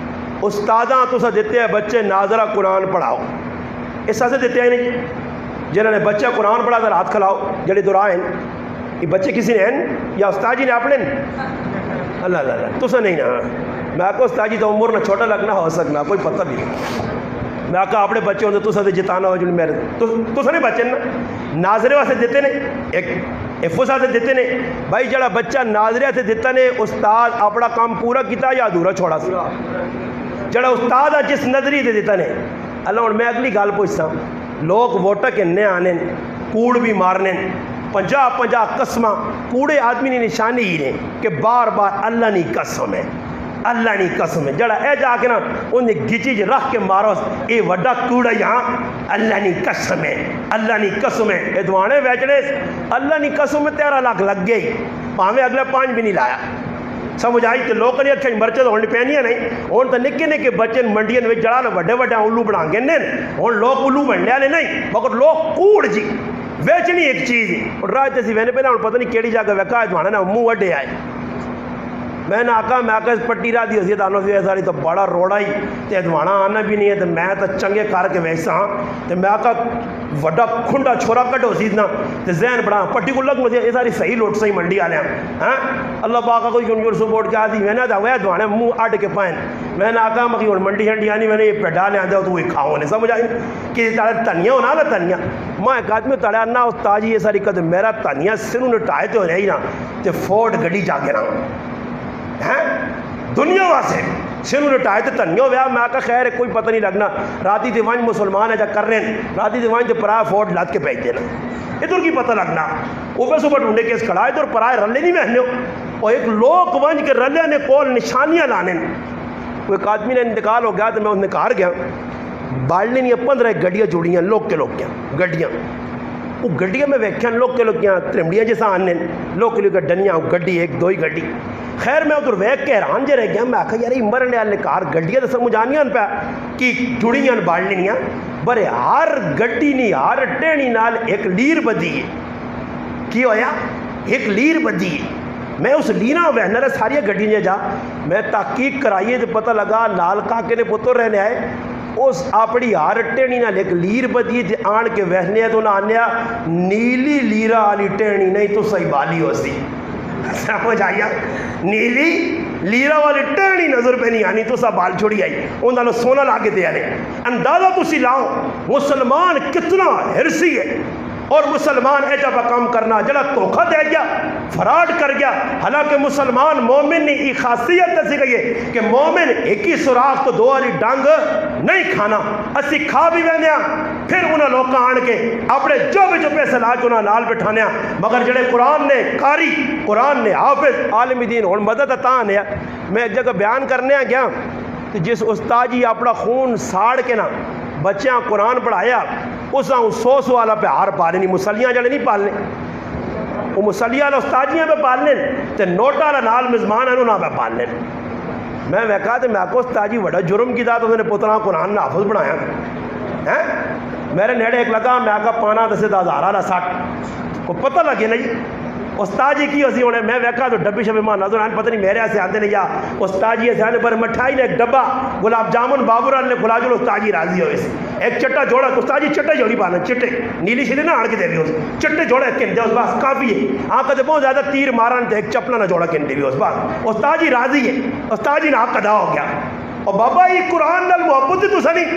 استاداں تسا دیتے ہیں بچے ناظرہ قرآن پڑھاؤ، اس سے دیتے ہیں نہیں، جنہوں نے بچہ قرآن پڑھا در ہاتھ کھلاؤ جڑے دورائیں، یہ بچے کسی نے ہیں یا استاد جی نے اپنے اللہ اللہ اللہ تسا نہیں نا، میں آکا استاد جی تو عمر نہ چھوٹا لگنا ہو سکنا کوئی پتہ نہیں، میں آکا اپنے بچے ہوندے تسا دے جتانا ہو جو میرے تسا نہیں بچے نا ناظرے واسے دیتے نے، ایک افوسا سے دیتے نے بھائی جڑا بچہ ناظرے سے دیتا نے استاد اپنا کام پورا کیتا یا ادھورا چھوڑا سا، جڑا استاد جس نظری دے دیتا نے۔ اللہ اور میں اگلی گال پوچھتا لوگ ووٹا کے نئے آنے کوڑ بھی مارنے پنجا پنجا قسمہ کوڑے آدمی نے نشانی ہی نے کہ بار بار اللہ نہیں قسم ہے اللہ نہیں قسم ہے جڑا اے جا کے نا انہیں گچی جی رکھ کے مارو اے وڈا کوڑا یہاں اللہ نہیں قسم ہے اللہ نہیں قسم ہے اے دوانے ویچنے اللہ نہیں قسم ہے تیرہ لاکھ لگ گئی پاہمیں اگلے پانچ بھی نہیں لایا سمجھ آئی تو لوگ نہیں اکھیں مرچے تو ہونے پہنی ہے نہیں ہون تو نکے نکے بچے منڈین میں جڑا لے وڈے وڈے الو بڑھا گے نہیں ہون لوگ الو بڑھنے والے نہیں مگر لوگ کوڑ جی ویچنی ایک چیز ہے اور راج تیسی وینے پہ نا پتہ نہیں کیڑی جاگہ ویکا ہے دوانا نا منہ وڈے آئے میں نے آقا میں آقا اس پٹی را دی حضیت آنو سی ایساری تو بڑا روڑا ہی تے دوانا آنا بھی نہیں ہے تو میں تو چنگے کار کے ویسا ہاں تو میں آقا وڈا کھنڈا چھوڑا کٹو سیدنا تو ذہن بڑا پٹی کو لگ مجھے یہ ساری صحیح لوٹ صحیح منڈی آلے ہیں ہاں اللہ پاکا کوئی یونیور سپورٹ کیا دی میں نے دا وہ دوانے منہ اڑ کے پائن میں نے آقا مکی اور منڈی ہنڈی آنی میں نے یہ پیڈا لے آندے تو وہ کھاؤں نے سمجھ آئی کہ تاڑے تنیا ہونا نا تنیا میں ایک آدمی تاڑے نا استاجی یہ ساری قدر میرا تنیا سنوں نے ٹائے تو رہی نا تے فورڈ گڑی جا کے رہا دنیا واسے سنوں نے ٹائے تے تنیو ویا میں آقا خیر کوئی پتہ نہیں لگنا راتی تے وانج مسلمان ہے جا کر رہے ہیں راتی تے وانج تے پرائے فورڈ لات کے پیج دینا ادھر کی پتہ لگنا اوپر صبح ڈھونڈے کیس کھڑا ہے ادھر پرائے رلے نہیں مہنے اور ایک لوگ وانج کے رلے نے کول نشانیاں لانے وہ ایک آدمی نے انتقال ہو گیا تو میں انہیں کار گیا بالنے نہیں پندرہ گڈیاں جوڑیاں لوگ کے لوگ کیا گڈیاں وہ گڈیاں میں ویکھیاں لوگ کے لوگ کیا ترمڑیاں جیسا آنے لوگ کے لوگ ڈنیاں گڈی ایک دو ہی گڈی خیر میں ادھر ویک کے حیران جے رہ گیا میں آکھا یار مرنے والے کار گڈیاں تو سمجھ آنیاں پہ کہ جڑیاں بالنیاں برے ہر گڈی نہیں ہر ٹہنی نال ایک لیر بدی ہے کی ہویا ایک لیر بدی ہے میں اس لینا وہنر ہے ساری گڈیاں جا میں تحقیق کرائیے تو پتہ لگا لال کاکے نے پتر رہنے آئے اس اپنی ہار ٹہنی نہ ایک لیر بدی تے آن کے وہنے تو نہ آنیا نیلی لیرا والی ٹہنی نہیں تو صحیح بالی ہو سی سمجھ آیا نیلی لیرا والی ٹہنی نظر پہ نہیں آنی تو سا بال چھوڑی آئی انہوں نے سونا لاگے دے آنے اندازہ تو سی لاؤ مسلمان کتنا ہرسی ہے اور مسلمان ایجا پا کام کرنا جلا توکھا دے گیا فراڈ کر گیا حالانکہ مسلمان مومن نے ایک خاصیت دسی گئی ہے کہ مومن ایک ہی سراخ تو دو والی ڈانگ نہیں کھانا اسی کھا بھی ویندے ہیں پھر انہاں لوگ آن کے اپنے جو بھی جو پیسے لاج انہاں نال بٹھانے ہیں مگر جڑے قرآن نے قاری قرآن نے حافظ عالم دین اور مدد عطا نے میں ایک جگہ بیان کرنے آ گیا کہ جس استاد جی اپنا خون ساڑ کے نا بچیاں قرآن پڑھایا اس نے سو سو والا پہ ہار پالنے نہیں مسلیاں جڑے نہیں پالنے وہ مسلیاں والا استادیاں پہ پالنے تے نوٹا والا نال مزمان انہوں نہ پہ پالنے میں ویکا تے میں کو استاد جی بڑا جرم کی دا تو انہوں نے پتنا قرآن نے حافظ بنایا ہیں میرے نیڑے ایک لگا میں آقا پانا دسے دا ہزارہ لا ساٹھ کو پتہ لگے نہیں استاد جی کی ہوسی ہونے میں ویکھا تو ڈبی شبی ماں نظر آنے پتہ نہیں میرے ایسے آتے نہیں یا استاد جی ایسے آنے پر مٹھائی نے ایک ڈبا گلاب جامن بابوران نے کھلا جو استاد جی راضی ہوئے سے ایک چٹا جوڑا استاد جی چٹے جوڑی پانا چٹے نیلی شیدے نہ آڑ کے دے بھی ہوس چٹے جوڑے کن دے اس باس کافی ہے آنکہ دے بہت زیادہ تیر ماران تے ایک چپلا نہ جوڑا کن دے بھی اس باس استاد جی راضی ہے استاد جی نے حق ادا ہو گیا اور بابا یہ قرآن نال محبت تو سنی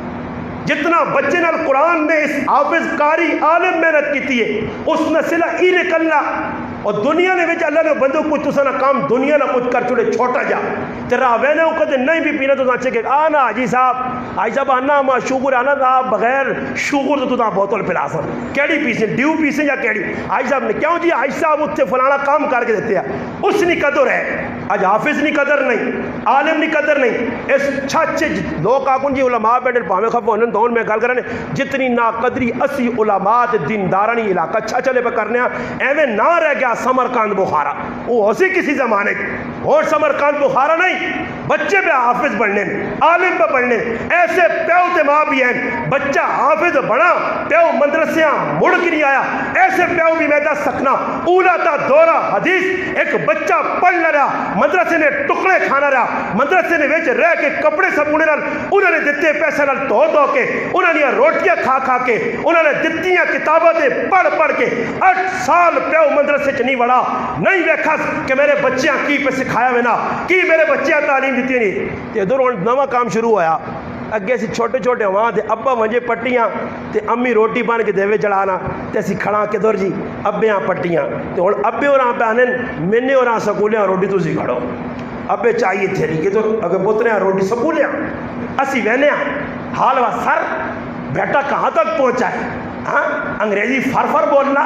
جتنا بچے نال قرآن نے اس حافظ قاری عالم محنت کیتی ہے اس نے صلح ای نکلنا اور دنیا نے وچ اللہ نے بندو کچھ تو سنا کام دنیا نہ کچھ کر چھوڑے چھوٹا جا تیرا وینے ہو کدے نہیں بھی پینا تو سانچے کہ آنا حاجی صاحب حاجی صاحب آنا ما شوگر آنا تھا بغیر شوگر تو تا بوتل پلا سن کیڑی پیسیں ڈیو پیسیں یا کیڑی حاجی صاحب نے کیوں جی حاجی صاحب اتنے فلانا کام کر کے دیتے ہیں اس نی قدر ہے آج حافظ نی قدر نہیں عالم نی قدر نہیں اس چھچے لوگ آکن جی علماء بیٹھے پاویں خفو انن دون میں گل کرنے جتنی نا قدری اسی علماء دیندارانی علاقہ چھا چلے پہ کرنے ہیں ایویں نہ رہ گیا سمرقند بخارا وہ اسی کسی زمانے اور سمرقند بخارا نہیں بچے پہ حافظ بڑھنے عالم پہ بڑھنے ایسے پیو تے ماں بھی ہیں بچہ حافظ بڑھا پیو مدرسیاں مڑ کے نہیں آیا ایسے پیو بھی میدہ سکنا اولا تا دورہ حدیث ایک بچہ پڑھ نہ رہا مدرسے نے ٹکڑے کھانا رہا مدرسے نے ویچ رہ کے کپڑے سبونے نال انہوں نے دیتے پیسے نال دو دو کے انہوں نے روٹیاں کھا کھا کے انہوں نے دتیاں کتابیں پڑھ پڑھ کے اٹھ سال پیو مدرسے چ نہیں بڑھا نہیں ویکھا کہ میرے بچیاں کی پہ سکھایا میں نا کی میرے بچیاں تعلیم دیتی نہیں تے ادھر نواں کام شروع ہویا اگے سی چھوٹے چھوٹے وہاں تے ابا ونجے پٹیاں تے امی روٹی بن کے دیوے چڑھانا تے اسی کھڑا کے دور جی ابیاں پٹیاں تے ہن ابے اور پہ آنے مینے اور سکولیاں روٹی تو سی کھڑو ابے چاہیے تھے نہیں کہ تو اگر پترے روٹی سکولیاں اسی وہنے حال و سر بیٹا کہاں تک پہنچا ہے ہاں انگریزی فر فر بولنا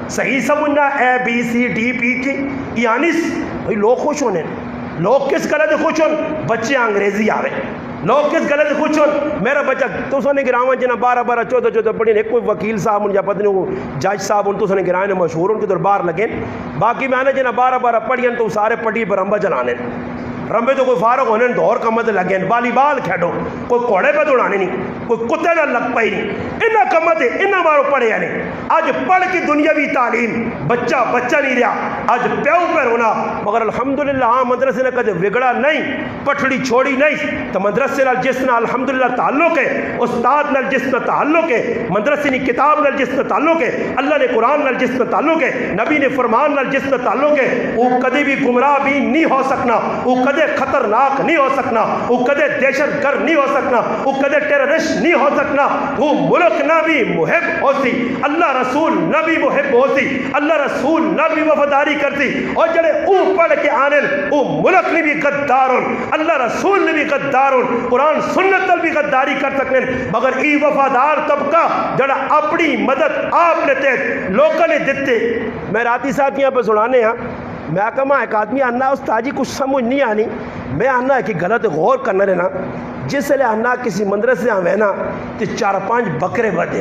صحیح سمجھنا اے بی سی ڈی پی کی یعنی بھائی لوگ خوش ہونے لوگ کس گلے سے خوش ہون بچے انگریزی آوے لوگ کس گلے سے خوش ہون میرا بچہ تو سنے گراواں جنہ بارہ بارہ چودہ چودہ پڑھی ایک کوئی وکیل صاحب یا پتہ نہیں جج صاحب ان تو سنے گرائیں مشہور ان کے دربار لگیں باقی میں نے جنہ بارہ بارہ پڑھی تو سارے پٹی پر رمبا چلانے رمبے تو کوئی فارغ ہونے دور کمت لگے والی بال کھیڈو کوئی کوڑے پہ دوڑانے نہیں کوئی کتے نہ لگ پائی نہیں انہیں کمت ہے انہیں مارو پڑھے یا نہیں آج پڑھ کی دنیاوی تعلیم بچہ بچہ نہیں رہا آج پیو پر ہونا مگر الحمدللہ ہاں مدرسے نے کدے وگڑا نہیں پٹھڑی چھوڑی نہیں تو مدرسے نال جس نال الحمدللہ تعلق ہے استاد نال جس نال تعلق ہے مدرسے کی کتاب نال جس نال تعلق ہے اللہ نے قرآن نال جس نال تعلق ہے نبی نے فرمان نال جس نال تعلق ہے وہ کدے بھی گمراہ بھی نہیں ہو سکنا وہ کدے خطرناک نہیں ہو سکنا وہ کدے دہشت گرد نہیں ہو سکنا وہ کدے ٹیررسٹ نہیں ہو سکنا وہ ملک نہ بھی محب ہوتی اللہ رسول نہ بھی محب ہوتی اللہ رسول نہ بھی وفاداری کرتی اور جڑے او پڑھ کے آنے او ملک نے بھی غدارون اللہ رسول نے بھی غدارون قرآن سنت بھی غداری کر سکنے مگر ای وفادار طبقہ جڑا اپنی مدد آپ نے تے لوگوں نے دیتے میں راتی صاحب یہاں پہ سنانے ہاں میں کہا ایک آدمی آنا استاجی کچھ سمجھ نہیں آنی میں آنا ہے کہ غلط غور کرنا رہنا جس لئے آنا کسی مندرسے آوے نا تو چار پانچ بکرے بدے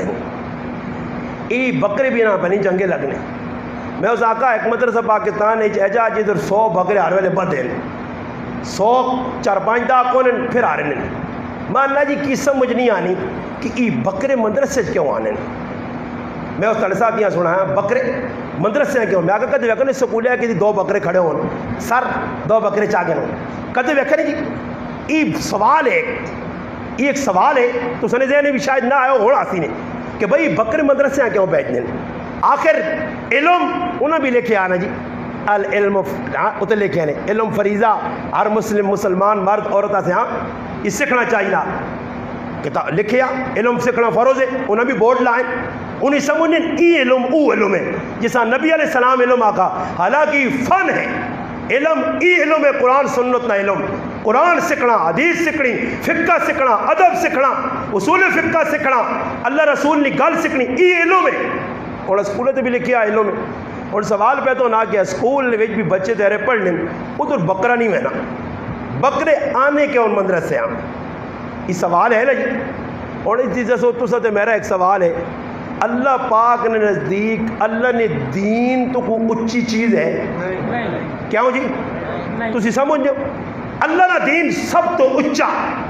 ای بکرے بھی نا بنی جنگے لگنے میں اس آقا ایک مدرسہ پاکستان ہے چاہجا جدھر سو بکرے آر والے بدے سو چار پانچ دا کونے پھر آ رہے میں اللہ جی کی سمجھ نہیں آنی کہ ای بکرے مدرسے کیوں آنے میں اس تڑسا دیا سنا ہے بکرے مدرسے ہیں کیوں میں آگا کدے ویکھنے سکولے ہے کہ دو بکرے کھڑے ہون سر دو بکرے چاگے ہون کدے ویکھنے جی ای سوال ہے ای ایک سوال ہے تو سنے ذہنے بھی شاید نہ آئے ہونا آسی نے کہ بھئی بکرے مدرسے ہیں کیوں بیٹھنے آخر علم انہوں بھی لے کے آنا جی العلم اتنے لے کے آنے علم فریضہ ہر مسلم مسلمان مرد عورتہ سے ہاں یہ سکھنا چاہیے کتاب لکھیا علم سکھنا فروز ہے انہیں بھی بورڈ لائیں انہیں سمجھنے ای علم او علم ہے جیسا نبی علیہ السلام علم آقا حالانکہ فن ہے علم ای علم ہے قرآن سنت نہ علم قرآن سکھنا حدیث سکھنی فقہ سکھنا ادب سکھنا اصول فقہ سکھنا اللہ رسول نے گل سکھنی ای علم ہے اور اسکولے تو بھی لکھیا علم ہے اور سوال پہ تو نہ کیا اسکول بھی بچے تیرے پڑھ لیں ادھر بکرا نہیں ہونا بکرے آنے کے ان مدرسے آن یہ سوال ہے نا جی اور اس چیز سے تو ساتھ میرا ایک سوال ہے اللہ پاک نے نزدیک اللہ نے دین تو کوئی اچھی چیز ہے کیا ہو جی تسی سمجھ جو اللہ نے دین سب تو اچھا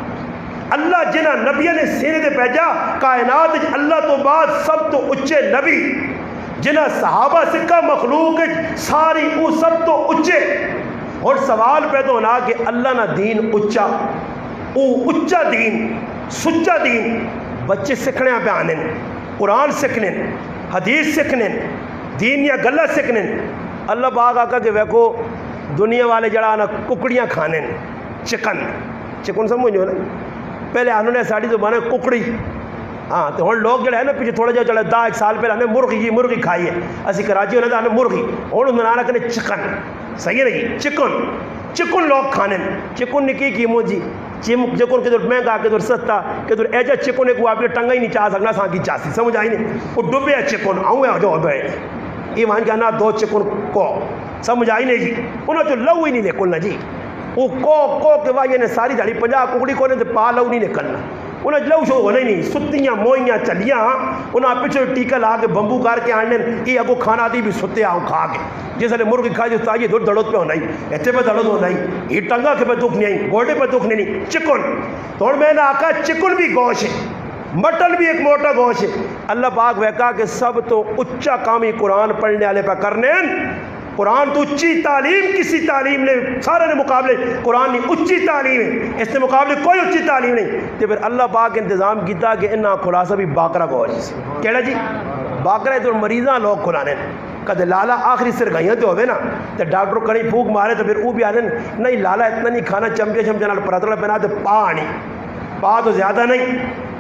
اللہ جنہ نبی نے سینے دے بھیجا کائنات اللہ تو بعد سب تو اچھے نبی جنہ صحابہ سکھا مخلوق ساری وہ سب تو اچھے اور سوال پیدا ہونا کہ اللہ نہ دین اچھا او اچھا دین سچا دین بچے سکھنے پہ آنے قرآن سکھنے حدیث سکھنے دین یا گلہ سکھنے اللہ پاک آقا کہ ویکھو دنیا والے جڑا نا ککڑیاں کھانے چکن چکن سمجھو نا پہلے انہوں نے ساڑی زبان ہے ککڑی ہاں تو ہوں لوگ جڑے ہیں نا پیچھے تھوڑا جا چلے دا ایک سال پہلے ہمیں مرغی مرغی کھائی ہے اسی کراچی ہونے دا ہمیں مرغی ہوں منانا کہنے چکن صحیح نہیں چکن چکن لوگ کھانے چکن نکی کی موجی چکن کدھر مہنگا کدھر سستا کدھر ایجا چکن ہے کو آپ نے ٹنگا ہی نہیں چاہ سکنا سانکی چاسی سمجھ آئی نہیں وہ ڈبے ہے چکن آؤں ہے جو ہوئے یہ وہاں کہنا دو چکن کو سمجھ آئی نہیں جی انہوں جو لو ہی نہیں نکلنا جی وہ کو کو کے بعد یہ ساری دھڑی پنجا ککڑی کو نے پا لو نہیں نکلنا انہیں لو شو ہونا ہی نہیں ستیاں موئیاں چلیاں انہیں پچھے ٹیکا لا کے بمبو کار کے آنے یہ اگو کھانا دی بھی ستے آؤں کھا کے جس لئے مرغی کھائی جو تاجی دھڑ دھڑوت پہ ہونا ہی ایتے پہ دھڑوت ہونا ہی یہ ٹنگا کے پہ دکھ نہیں آئی گوڑے پہ دکھ نہیں چکن تو اور میں نے آکا چکن بھی گوش ہے مٹن بھی ایک موٹا گوش ہے اللہ پاک ویکا کہ سب تو اچھا کامی قرآن پڑھنے والے پہ کرنے قرآن تو اچھی تعلیم کسی تعلیم نے سارے نے مقابلے قرآن نے اچھی تعلیم ہے اس نے مقابلے کوئی اچھی تعلیم نہیں تو پھر اللہ پاک انتظام کیتا کہ انہا خلاصہ بھی باقرہ کو ہوئی کہنا جی باقرہ تو مریضاں لوگ کھلانے کدے لالا آخری سرگائیاں تو ہوئے نا تو ڈاکٹر کہیں پھوک مارے تو پھر وہ بھی آنے نہیں لالا اتنا نہیں کھانا چمچے چمچے نال پراتڑا پہنا تو پا آنی پا تو زیادہ نہیں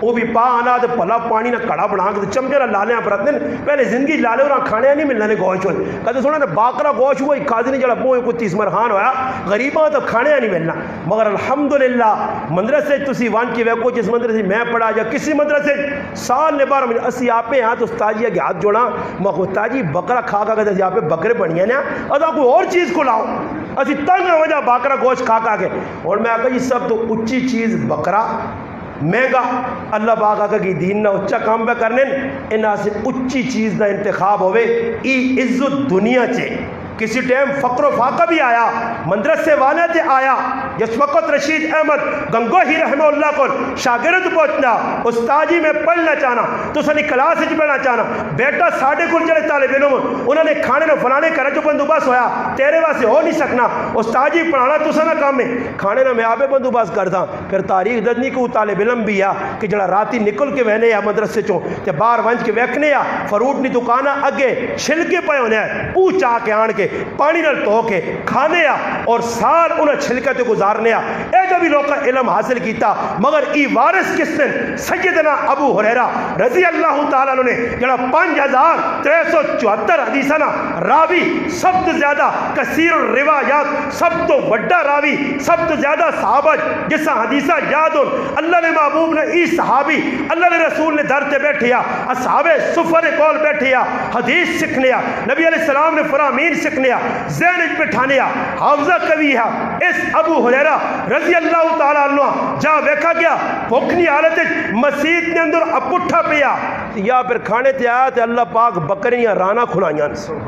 وہ بھی پا آنا تو پلا پانی نہ کڑا بنا کے چمچے نہ لالے پرتنے پہلے زندگی لالے اور کھانے نہیں ملنا نے گوشت ہوئے کہتے سونا نے باقرہ گوشت ہوا کھادی نہیں جڑا پوئے کوئی تیس مرخان ہویا غریباں تو کھانے نہیں ملنا مگر الحمدللہ مدرسے تسی وان کی ویکو جس مدرسے میں پڑھا یا کسی مدرسے سال نے بارہ مہینے اسی آپ ہاں تو استاجی کے ہاتھ جوڑا میں استاجی بکرا کھا کھا کے یہاں پہ بکرے بنیا نا ادا کوئی اور چیز کو لاؤ اسی تنگ ہو جا باقرہ گوشت کھا کھا کے اور میں آقا جی سب تو اچھی چیز بکرا مہنگا اللہ پاک آقا کی دین نہ اچھا کام پہ کرنے انہاں سے اچھی چیز دا انتخاب ہوئے ای عزت دنیا چے کسی ٹائم فقر و فاقہ بھی آیا مدرسے والے تے آیا جس وقت رشید احمد گنگوہی رحمہ اللہ کو شاگرد پہنچنا استاجی میں پڑھنا چاہنا تو سنی کلاس ہی پڑھنا چاہنا بیٹا ساڑھے کل چلے طالب علم انہوں نے کھانے نو فلانے کرا جو بندوباس ہویا تیرے واسے ہو نہیں سکنا استاجی پڑھانا تو سنا کام میں کھانے نو میں آبے بندوباس کرتا پھر تاریخ ددنی کو طالب علم بھی آ کہ جڑا راتی نکل کے وہنے یا مدرسے چوں تے بار ونج کے ویکنے یا فروٹ نی دکانہ اگے چھلکے پہ ہونے ہیں پوچھا کے آن کے پانی نال تو کے کھانے آ اور سال انہیں چھلکتے گزارنے آ اے جو بھی لوگ کا علم حاصل کیتا مگر ای وارث کس نے سیدنا ابو ہریرہ رضی اللہ تعالیٰ نے جڑا پانچ ہزار ترے سو چوہتر حدیثنا راوی سب تو زیادہ کثیر الروایات سب تو وڈا راوی سب تو زیادہ صحابہ جسا حدیثہ یاد ہو اللہ نے محبوب نے ای صحابی اللہ نے رسول نے در تے بیٹھیا اصحاب صفر کول بیٹھیا حدیث سکھنیا نبی علیہ السلام نے فرامین سکھنیا ذہن اچ بٹھانیا حافظہ کبھی ہے اس ابو ہریرہ رضی اللہ تعالیٰ عنہ جا ویکھا گیا بھوکھنی حالت مسجد نے اندر اپٹھا پیا یا پھر کھانے تے آیا تے اللہ پاک بکریاں رانا کھلائیاں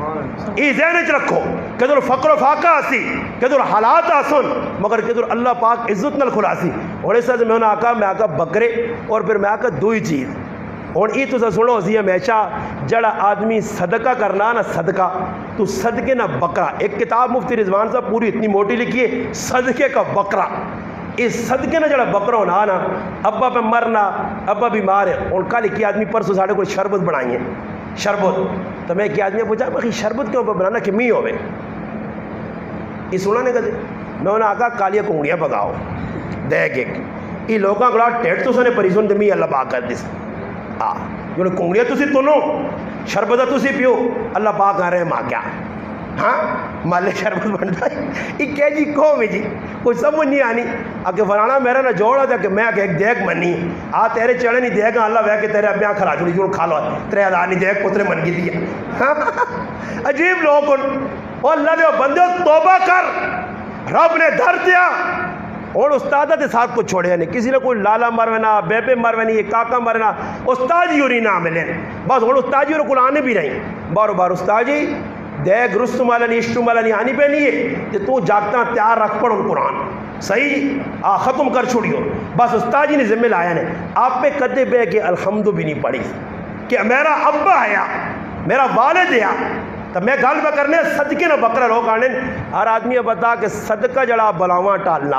ای ذہن اچ رکھو کہ در فقر و فاقہ آسی کہ در حالات آسن مگر کہ در اللہ پاک عزت نل کھلاسی اور اس سے میں انہوں نے آکا میں آکا بکرے اور پھر میں آکا دوئی چیز اور ای تو سنو سی ہمیشہ جڑا آدمی صدقہ کرنا نا صدقہ تو صدقے نہ بکرا ایک کتاب مفتی رضوان صاحب پوری اتنی موٹی لکھی ہے صدقے کا بکرا اس صدقے نہ جڑا بکرا ہونا نا ابا پہ مرنا ابا بیمار ہے اور کل کی آدمی پرسوں ساڑھے کوئی شربت بنائی ہے شربت تو میں کی آدمی پوچھا بخی شربت کیوں پہ بنانا کہ می ہوئے یہ سنا نہیں کہتے میں انہیں آکا کالیاں کونگڑیاں پکاؤ دیکھ ایک یہ لوگاں کلا ٹیٹ تو سنے پریسون دمی اللہ پاک کر دیس آ جو نے کونگڑیاں تو سی تنو شربتہ تو سی پیو اللہ پاک آ رہے ہیں ماں کیا ہاں مالے شربت بنتا ہے یہ کہہ جی کہو میں جی کوئی سمجھ نہیں آنی آکے فرانا میرا نہ جوڑا تھا کہ میں ایک دیکھ منی آ تیرے چڑھے نہیں دیکھا اللہ وے کہ تیرے ابیاں کھرا جوڑی جوڑ کھا لو تیرے ہزار نہیں دیکھ پترے من گی دیا عجیب لوگ اور اللہ نے بندے توبہ کر رب نے در دیا اور استادہ تے ساتھ کو چھوڑے نہیں کسی نے کوئی لالا مرونا بیبے مروینی کاکا مرنا استاجی اور ہی نہ ملیں بس اور استاجی اور قرآن بھی نہیں بار بار استاجی دیکھ رستم والا نہیں اشتم والا نہیں آنی پہ نہیں ہے کہ تو جاگتا تیار رکھ پڑھ ان قرآن صحیح آ ختم کر چھوڑیو بس استاجی نے ذمہ لایا نے آپ پہ قدے بے کہ الحمد بھی نہیں پڑھی کہ میرا ابا آیا میرا والد آیا تو میں گل پہ کرنے صدقے نہ بکرا لوگ آنے ہر آدمی بتا کہ صدقہ جڑا بلاواں ٹالنا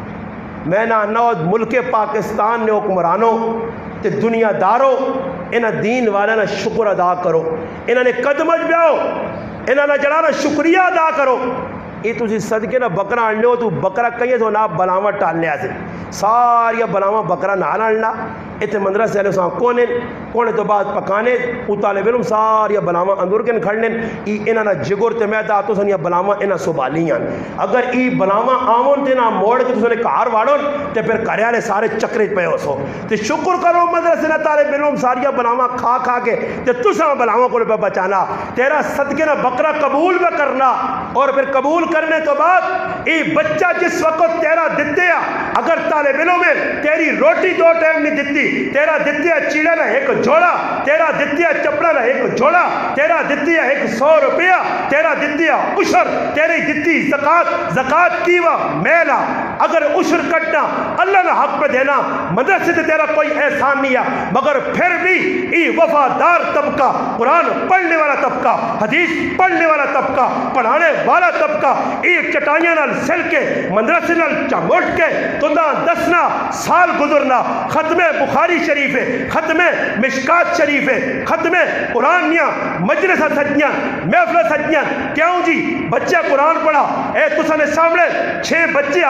میں نہ نوت ملک پاکستان نے حکمرانوں تے دنیا داروں انہاں دین والا نہ شکر ادا کرو انہاں نے قدم بیاؤ انہاں نے جڑا نہ شکریہ ادا کرو یہ تسی صدقے نہ بکرا آن لو تو بکرا کہیں تو نہ بلاواں ٹالنے آسے ساری بلاواں بکرا نہ آننا اتنے مندرہ سے ساں کونے کونے تو بعد پکانے او طالب علم ساری بلاواں اندر کے کھڑنے ای انہاں نہ جگر تے میں تا تو سنیا بلاواں انہاں سبالیاں اگر ای بلاواں آمون تے نہ موڑ کے تو سنے کار واڑون تے پھر کریالے سارے چکرے پہ ہو سو تے شکر کرو مدرسے نہ طالب علم ساری بلاواں کھا کھا کے تے تو ساں بلاواں کو پہ بچانا تیرا صدقے نہ بکرا قبول بھی کرنا اور پھر قبول کرنے تو بعد ای بچہ جس وقت تیرا دتے اگر طالب علم میں تیری روٹی دو ٹائم نہیں دتی تیرا دتیا چیڑا نہ ایک جوڑا تیرا دتیا چپڑا نہ ایک جوڑا تیرا دتیا ایک سو روپیہ تیرا دتیا عشر تیری دتی زکات زکات کیوا میلا اگر عشر کٹنا اللہ نے حق پہ دینا مدرسے سے تیرا کوئی احسان نہیں ہے مگر پھر بھی ای وفادار طبقہ قرآن پڑھنے والا طبقہ حدیث پڑھنے والا طبقہ پڑھانے والا طبقہ ای چٹائیاں نال سل کے مدرسے نال چمٹ کے تندہ دسنا سال گزرنا ختم بخاری شریف ہے ختم مشکات شریف ہے ختم قرآن نیا مجلس سجیاں محفل سجیاں کیوں جی بچہ قرآن پڑھا اے تسا نے سامنے چھ بچے آئیں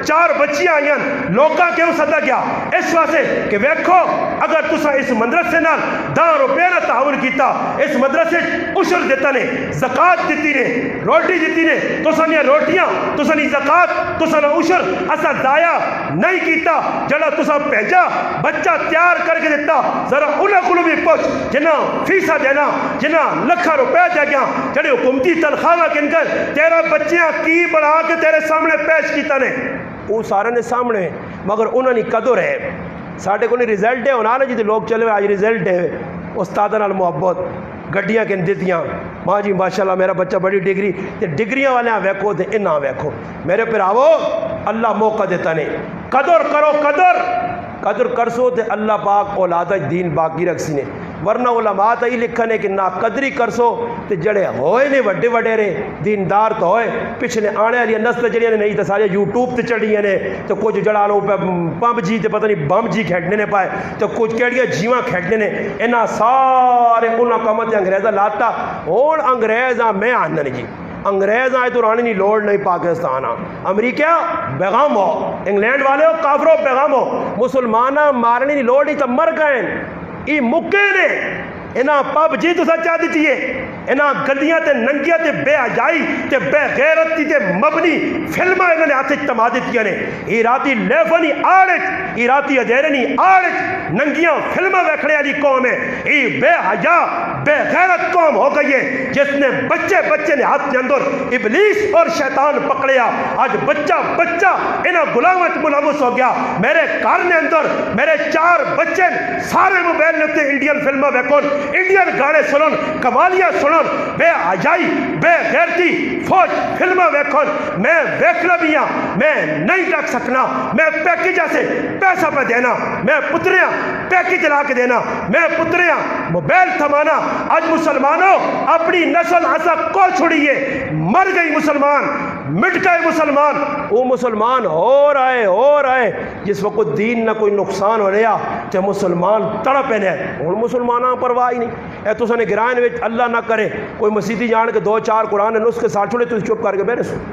چار بچیاں آئیاں لوکاں کیوں سدا گیا اس واسطے کہ ویکھو اگر تسا اس مدرسے نال دہ روپے نہ تعاون کیتا اس مدرسے عشر دیتا نے زکات دیتی نے روٹی دیتی نے تسا نے روٹیاں تسا نے زکات تسا نے عشر اسا ضائع نہیں کیتا جڑا تسا بھیجا بچہ تیار کر کے دیتا ذرا انہاں کولوں بھی پوچھ جنہ فیسا دینا جنہ لکھاں روپے دے گیا جڑے حکومتی تنخواہ کن کر تیرا بچیاں کی بڑھا کے تیرے سامنے پیش کیتا نے وہ سارے نے سامنے مگر انہوں نے قدر ہے ساڑھے کو نہیں ریزلٹ ہے ہونا نا جی لوگ چلے آج ریزلٹ ہے استاد نال محبت گڈیاں کن دیتیاں ماں جی ماشاءاللہ میرا بچہ بڑی ڈگری تے ڈگریاں والے ویکھو تے انہاں ویکھو میرے پراوو اللہ موقع دیتا نے قدر کرو قدر قدر کرسو تے اللہ پاک اولاد دین باقی رکھ نے ورنہ علماء تا ہی لکھنے کہ نا قدری کرسو تے جڑے ہوئے نے وڈے وڈے رے دیندار تو ہوئے پچھلے آنے والی نسل جڑیاں نے نہیں تے سارے یوٹیوب تے چڑھیاں نے تو کچھ جڑا لو پمپ جی تے پتہ نہیں بم جی کھیڈنے نے پائے تو کچھ کیڑیاں جیواں کھیڈنے نے انہاں سارے انہاں کامت انگریزا لاتا ہون انگریزاں میں آنن جی انگریز آئے تو رانی نہیں لوڑ نہیں پاکستان امریکہ بیغام ہو انگلینڈ والے ہو کافروں بیغام ہو مسلمانہ مارنی نہیں لوڑ نہیں تو مر گئے ای مکے نے انہاں پب جی تو سچا دیتی ہے انہاں گلیاں تے ننگیاں تے بے حجائی تے بے غیرتی تے مبنی فلمہ انہوں نے ہاتھ تما دیتی ہیں ای راتی لیفنی آڑت ای راتی ادیرنی آڑت ننگیاں فلمہ ویکھنے والی قوم ہے ای بے حجا بے غیرت قوم ہو گئی ہے جس نے بچے بچے نے ہاتھ کے اندر ابلیس اور شیطان پکڑیا آج بچہ بچہ انہاں غلامت ملوث ہو گیا میرے گھر نے اندر میرے چار بچے سارے موبائل لیتے انڈین فلمہ ویکھون انڈین گانے سنن قوالیاں سنن بے حجائی بے غیرتی فوج فلمہ ویکھن میں ویکھنا بھی ہاں میں نہیں رکھ سکنا میں پیکیجہ سے پیسہ پہ دینا میں پتریاں پیکیج لا کے دینا میں پتریاں موبائل تھمانا آج مسلمانوں اپنی نسل ایسا کو چھوڑیے مر گئی مسلمان مٹ گئے مسلمان وہ مسلمان ہو رہے ہو رہے جس وقت دین نہ کوئی نقصان ہو رہا تو مسلمان تڑپے نے اور مسلمانوں پرواہ ہی نہیں اے تو سنے گرائن وچ اللہ نہ کرے کوئی مسیحی جان کے دو چار قرآن نسخ کے ساتھ چھوڑے تو چپ کر کے بیٹھے سو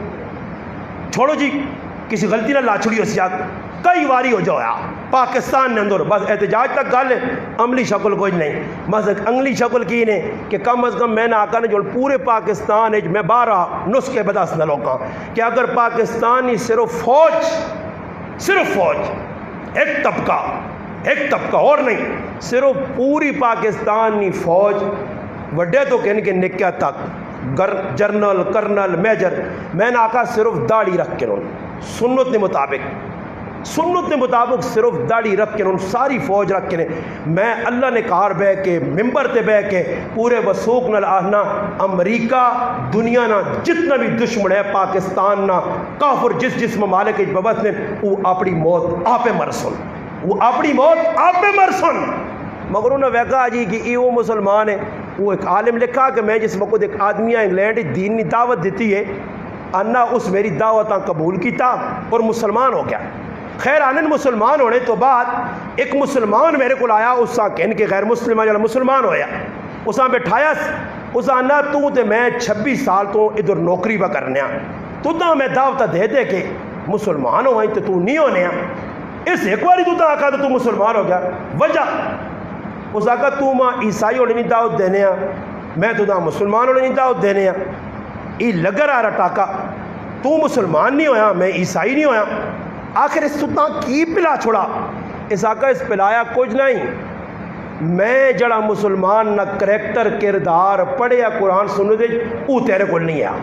چھوڑو جی کسی غلطی نہ لا چھڑی ہو سیاق کئی واری ہو جایا پاکستان نے اندر بس احتجاج تک گل ہے عملی شکل کوئی نہیں بس عملی شکل کی نے کہ کم از کم میں نے آقا نے جو پورے پاکستان ہے میں بارہ نسخے بدس نہ لوگاں کہ اگر پاکستانی صرف فوج صرف فوج ایک طبقہ ایک طبقہ اور نہیں صرف پوری پاکستانی فوج وڈے تو کہنے کے نکیا تک گر جرنل کرنل میجر میں نے آقا صرف داڑھی رکھ کے رہوں سنت نے مطابق سنت نے مطابق صرف داڑھی رکھ کے رہوں ساری فوج رکھ کے رہوں میں اللہ نے کار بے کے ممبر تے بے کے پورے وسوق نل آہنا امریکہ دنیا نا جتنا بھی دشمن ہے پاکستان نا کافر جس جس ممالک ببت نے وہ اپنی موت آپے مرسن وہ اپنی موت آپے مرسن مگر انہوں نے ویکا جی کہ یہ وہ مسلمان ہے وہ ایک عالم لکھا کہ میں جس وقت ایک آدمی انگلینڈ دینی دعوت دیتی ہے انا اس میری دعوتاں قبول کیتا اور مسلمان ہو گیا خیر آنن مسلمان ہونے تو بعد ایک مسلمان میرے کو آیا اس سا کہن کے غیر مسلمان جالا مسلمان ہویا اس سا بٹھایا اس آنا تو تے میں چھبیس سال تو ادھر نوکری با کرنے تو دا میں دعوتہ دے دے کے مسلمان ہو تو تو نہیں ہونے اس ایک واری تو دا آکا تو مسلمان ہو گیا وجہ اس آکا تو ماں عیسائی ہونے نہیں دعوت دینے میں تو دا مسلمان ہونے نہیں دعوت دینے ای لگر آ رہا ٹاکا تو مسلمان نہیں ہویا میں عیسائی نہیں ہویا آخر اس تو کی پلا چھوڑا اس آقا اس پلایا کچھ نہیں میں جڑا مسلمان نہ کریکٹر کردار پڑھیا قرآن سنو دے او تیرے کو نہیں آیا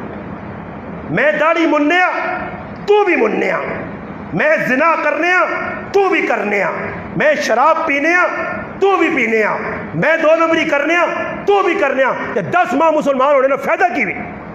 میں داڑھی منیا تو بھی منیا میں زنا کرنے تو بھی کرنے میں شراب پینے تو بھی پینے میں دو نمبری کرنے تو بھی کرنے دس ماہ مسلمان ہونے نے فائدہ کی بھی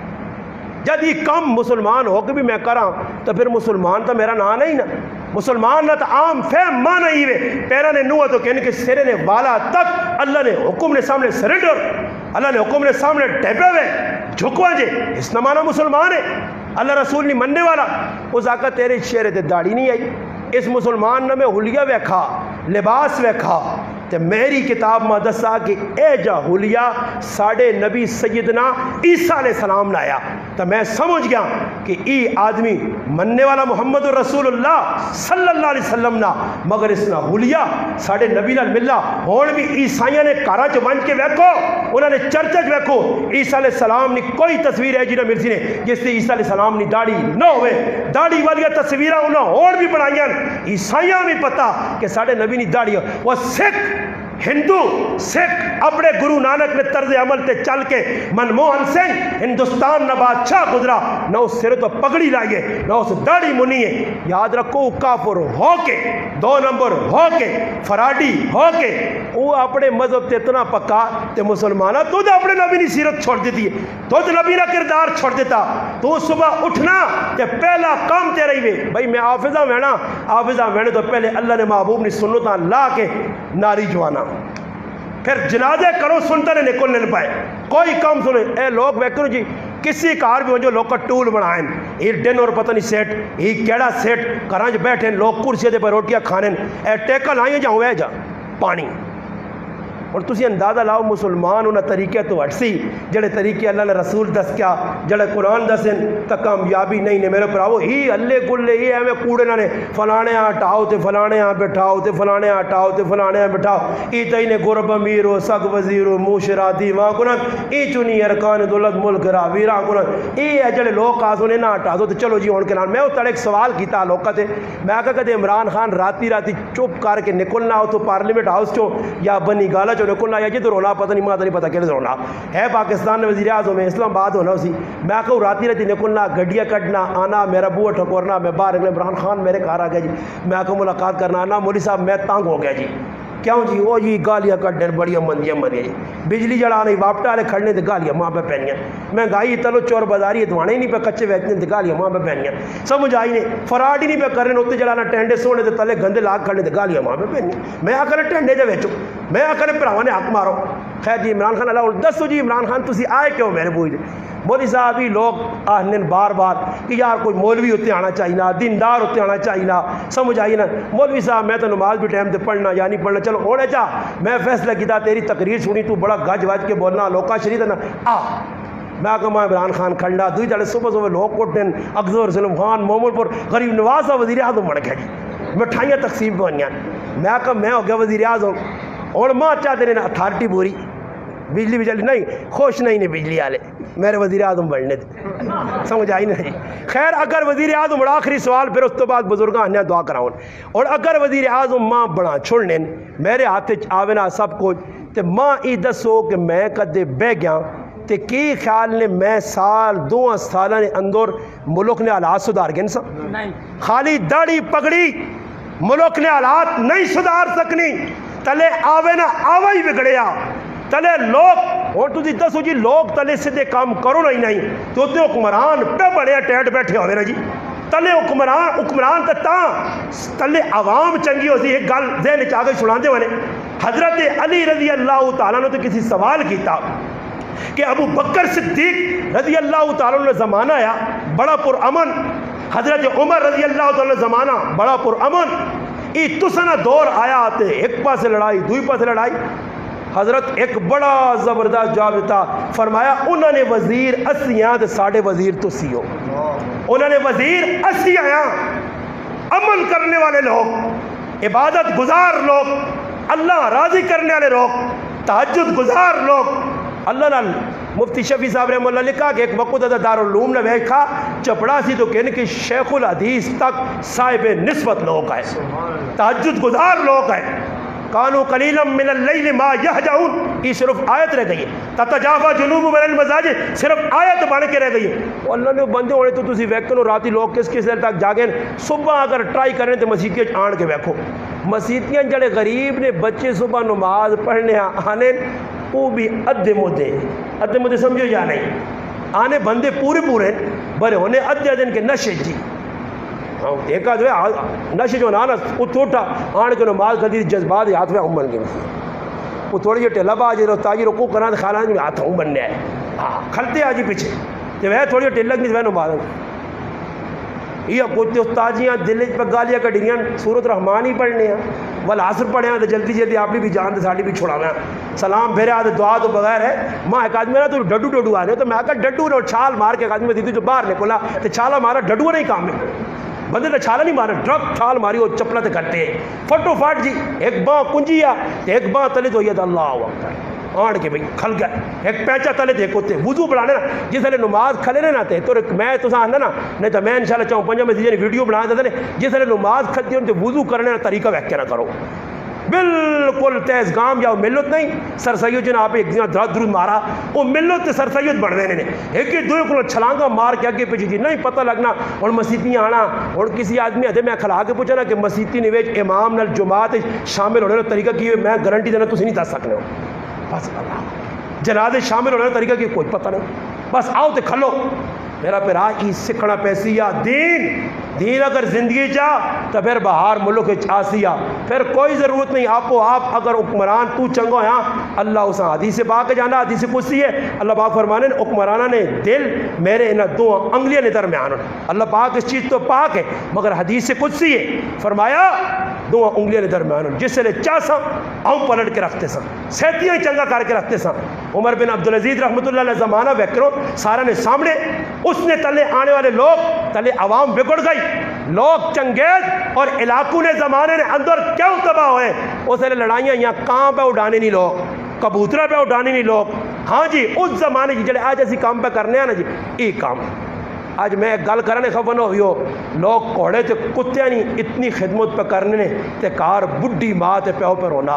جب یہ کم مسلمان ہو کے بھی میں کراں تو پھر مسلمان تو میرا نام نہیں نا مسلمان نہ تو عام فہم ماں نہیں ہوئے پیرا نے نوہ تو کہنے کہ سرے نے والا تک اللہ نے حکم نے سامنے سرنڈر اللہ نے حکم نے سامنے ٹیپے ہوئے جھکوا جے اس نہ مانا مسلمان ہے اللہ رسول نہیں مننے والا اس آقا تیرے شیرے تے داڑھی نہیں آئی اس مسلمان نے میں حلیہ ویکھا لباس ویکھا تے میری کتاب میں دسا کہ اے جا حلیہ ساڑھے نبی سیدنا عیسیٰ علیہ السلام لایا تو میں سمجھ گیا کہ ای آدمی مننے والا محمد رسول اللہ صلی اللہ علیہ وسلم نا مگر اس نا بھولیا ساڑھے نبی نال ملا ہون بھی عیسائیاں نے کارا چ بن کے ویکھو انہوں نے چرچ ویکھو عیسیٰ علیہ السلام نے کوئی تصویر ہے جنہیں مرسی نے جس سے عیسیٰ علیہ السلام نے داڑھی نہ ہوئے داڑھی والی تصویریں انہوں اور بھی بنائیاں عیسائیاں بھی پتا کہ ساڑھے نبی نے داڑھی وہ سکھ ہندو سکھ اپنے گرو نانک نے طرز عمل تے چل کے منموہن سنگھ ہندوستان نہ بادشاہ گزرا نہ اس سر تو پگڑی لائیے نہ اس داڑھی منی ہے یاد رکھو کافر ہو کے دو نمبر ہو کے فراڈی ہو کے وہ اپنے مذہب تے اتنا پکا تے مسلمانہ تو تو اپنے نبی نے سیرت چھوڑ دیتی ہے تو تو نبی نہ کردار چھوڑ دیتا تو صبح اٹھنا تے پہلا کام تے رہی وے بھائی میں حافظہ وینا حافظہ وینے تو پہلے اللہ نے محبوب نے سنتاں لا کے ناری جوانا پھر جنازے کرو سنتے نے نکل نہیں پائے کوئی کام سنے اے لوگ ویکھو جی کسی کار بھی ہو جو لوگ کا ٹول بنائیں یہ ڈن اور پتہ نہیں سیٹ یہ کیڑا سیٹ کرانچ بیٹھیں لوگ کرسی دے پر روٹیاں کھانے اے ٹیکل آئیں جاؤں وے جا پانی اور تسی اندازہ لاؤ مسلمان انہاں طریقے تو ہٹ سی جڑے طریقے اللہ نے رسول دس کیا جڑے قرآن دسن تا کامیابی نہیں نے میرے پراؤ ہی اللہ گلے یہ ہمیں کوڑے نہ نے فلانے ہاں ہٹاؤ تے فلانے ہاں بٹھاؤ تے فلانے ہاں ہٹاؤ تے فلانے ہاں بٹھاؤ ای تئی نے گرب امیر و سگ وزیر و موشرا دیواں کنن ای چنی ارکان دولت ملک را ویراں کنن ای ہے جڑے لوگ آسو نے نہ ہٹا دو تے چلو جی ہون کے نال میں اس ایک سوال کیتا لوکاں تے میں آکھا کہ عمران خان راتی راتی چپ کر کے نکلنا ہو تو پارلیمنٹ ہاؤس چوں یا بنی گالا جو نکلنا یا جدھر ہونا پتہ نہیں ماں نہیں پتہ کہڑے ہونا ہے پاکستان میں وزیر اعظم میں اسلام آباد ہونا اسی میں کہوں راتی راتی نکلنا گڈیاں کٹنا آنا میرا بوہ ٹھکورنا میں باہر نکلنا عمران خان میرے گھر آ گیا جی میں کہوں ملاقات کرنا آنا مولوی صاحب میں تنگ ہو گیا جی کیوں جی وہ جی گالیاں کٹنے بڑی مندیاں مندیاں جی بجلی جڑا نہیں واپٹا والے کھڑنے تے گالیاں ماں پہ پہنیاں مہنگائی تلو چور بازاری دوانے ہی نہیں پہ کچے ویچنے تے گالیاں ماں پہ پہنیاں سمجھ آئی نہیں فراڈ ہی نہیں پہ کرنے اتنے جڑانا ٹینڈے سونے تے تلے گندے لاگ کھڑنے تے گالیاں ماں پہ پہنیاں میں آ کر ٹینڈے جا ویچو میں آ کر بھراواں نے حق مارو خیر جی عمران خان اللہ دسو جی عمران خان تسی آئے کیوں میرے بوئی مولوی صاحب ہی لوگ آہنے بار بار کہ یار کوئی مولوی ہوتے آنا چاہیے نا دیندار ہوتے آنا چاہیے نا سمجھ آئی نا مولوی صاحب میں تو نماز بھی ٹائم تے پڑھنا یا نہیں پڑھنا چلو ہونے چاہ میں فیصلہ کیتا تیری تقریر سنی تو بڑا گج وج کے بولنا لوکا شریف نا آ میں کہا میں عمران خان کھڑنا دوئی جڑے صبح صبح لوگ کوٹن اکثر سلم خان محمد پور غریب نواز صاحب وزیر اعظم بن گیا جی مٹھائیاں تقسیم کرنیاں میں کہا میں ہو گیا وزیر اعظم اور ماں چاہتے ہیں اتھارٹی پوری بجلی بجلی نہیں خوش نہیں نے بجلی والے میرے وزیر اعظم بننے تھے سمجھ آئی نہیں خیر اگر وزیر اعظم بڑا آخری سوال پھر اس تو بعد بزرگاں ہنیا دعا کراؤں اور اگر وزیر اعظم ماں بڑا چھوڑنے میرے ہاتھ آوے نا سب کچھ تو ماں ای دسو کہ میں کدے بہ گیا تے کی خیال نے میں سال دو سالہ نے اندر ملک نے حالات سدھار گئے سا خالی داڑھی پگڑی ملک نے حالات نہیں سدھار سکنی تلے آوے نا آوے ہی بگڑیا تلے لوگ اور تجھے دسو جی لوگ تلے سدھے کام کرو نہیں نہیں تو تے حکمران پہ بڑے ٹیٹ بیٹھے ہوئے نا جی تلے حکمران حکمران تا تلے عوام چنگی ہوتی ایک گل ذہن چاہ کے سناتے ہوئے حضرت علی رضی اللہ تعالیٰ نے تو کسی سوال کیتا کہ ابو بکر صدیق رضی اللہ تعالیٰ نے زمانہ آیا بڑا پر امن حضرت عمر رضی اللہ تعالیٰ نے زمانہ بڑا پر امن ای تسنا دور آیا آتے ایک پاس لڑائی دوئی پاس لڑائی حضرت ایک بڑا زبردست جواب دیتا فرمایا انہوں نے وزیر اسی آیا تو ساڑھے وزیر تو سی ہو انہوں نے وزیر اسی آیا عمل کرنے والے لوگ عبادت گزار لوگ اللہ راضی کرنے والے لوگ تہجد گزار لوگ اللہ نال مفتی شفیع صاحب رحمہ اللہ لکھا کہ ایک وقت دارالعلوم نے ویکھا چپڑا سی تو کہنے کہ شیخ الحدیث تک صاحب نسبت لوگ آئے تہجد گزار لوگ آئے کانو قلیلا من اللیل ما یہجعون یہ صرف آیت رہ گئی ہے تتجافا جنوب من المضاجع صرف آیت بن کے رہ گئی ہے اللہ نے بندے ہونے تو تسی ویکھو راتی لوگ کس کس دیر تک جاگیں صبح اگر ٹرائی کریں تو مسیتیاں آن کے ویکھو مسیتیاں جڑے غریب نے بچے صبح نماز پڑھنے آنے وہ بھی ادھے مدے ادھے مدے سمجھو یا نہیں آنے بندے پورے پورے بڑے ہونے ادھے دن کے نشے جی ایک آدھ نشے جو نانا اتھو اٹھا آنے کے نماز کردی جذبات ہاتھ میں ہوں بن گئے وہ تھوڑی جو ٹیلا با آجی تاجی رکو کرنا تو خانہ میں ہاتھ ہوں بننے آئے ہاں کھلتے آجی پیچھے جب ہے تھوڑی جو ٹیلا کی وہ نماز یہ کچھ استاجیاں دل پہ گالیاں کٹیاں سورت رحمان ہی پڑھنے ہیں والعصر پڑھے ہیں تو جلدی جلدی اپنی بھی جان تو ساڑی بھی چھوڑانا ہے سلام پھیرے آتے دعا تو بغیر ہے ماں ایک آدمی نا تو ڈڈو ڈڈو آ رہے تو میں کہا ڈڈو نے چھال مار کے ایک آدمی دیتی جو باہر نکلا تو چھالا مارا ڈڈو نہیں کام میں بندے نے چھالا نہیں مارا ڈرک چھال ماری وہ چپلا تے کٹے فٹو فٹ جی ایک باں کنجی آ ایک باں تلے تو یہ اللہ اکبر آن کے بھئی کھل گئے ایک پیچا تلے دے کوتے وضو بڑھانے نا جس لئے نماز کھلے نہ تے تو میں تو ساں نا نہیں تو میں انشاءاللہ چاہوں پنجا میں دیجئے ویڈیو بنا دیتے جس لئے نماز کھلتی ہوں تو وضو کرنے نا طریقہ ویک کے نہ کرو بالکل تیز گام یا ملت نہیں سر سید جن آپ ایک دن درد درود مارا وہ ملت سر سید بڑھ رہے نے ایک ہی دوئے کو چھلانگا مار کے آگے پیچھے جی نہیں پتہ لگنا اور مسیطیاں آنا اور کسی آدمی آدھے میں کھلا کے پوچھا نا کہ مسیطی نویج امام نال جماعت شامل ہونے طریقہ کی میں گارنٹی دینا تسی نہیں دس سکنے ہو بس اللہ جنازے شامل ہونے طریقہ کی کوئی پتہ نہیں بس آؤ تے کھلو میرا پھر آئی سکھنا پیسیا دین دین اگر زندگی چاہ تو پھر بہار ملک چاسیا پھر کوئی ضرورت نہیں آپ و آپ اگر حکمران تو چنگو یہاں اللہ اسا حدیث سے پاک جانا حدیث قدسی ہے اللہ پاک فرمانے حکمرانہ نے دل میرے انہیں دو انگلیاں نے درمیان اللہ پاک اس چیز تو پاک ہے مگر حدیث سے قدسی ہے فرمایا دو انگلیاں نے درمیان جس سے چاہ سا آؤں پلٹ کے رکھتے سا سیتیاں چنگا کر کے رکھتے سا عمر بن عبدالعزیز رحمۃ اللہ علیہ زمانہ ویکرو سارا نے سامنے اس نے تلے آنے والے لوگ تلے عوام بگڑ گئی لوگ چنگیز اور علاقوں نے زمانے نے اندر کیوں تباہ ہوئے اسے لڑائیاں یہاں کہاں پہ اڑانے نہیں لوگ کبوترہ پہ اڑانے نہیں لوگ ہاں جی اس زمانے کی جڑے آج ایسی کام پہ کرنے ہیں نا جی ایک کام آج میں گل کرنے خبر نہ ہوئی ہو لوگ کوڑے تے کتے نہیں اتنی خدمت پہ کرنے تے کار بڈی ماں تے پیو پہ رونا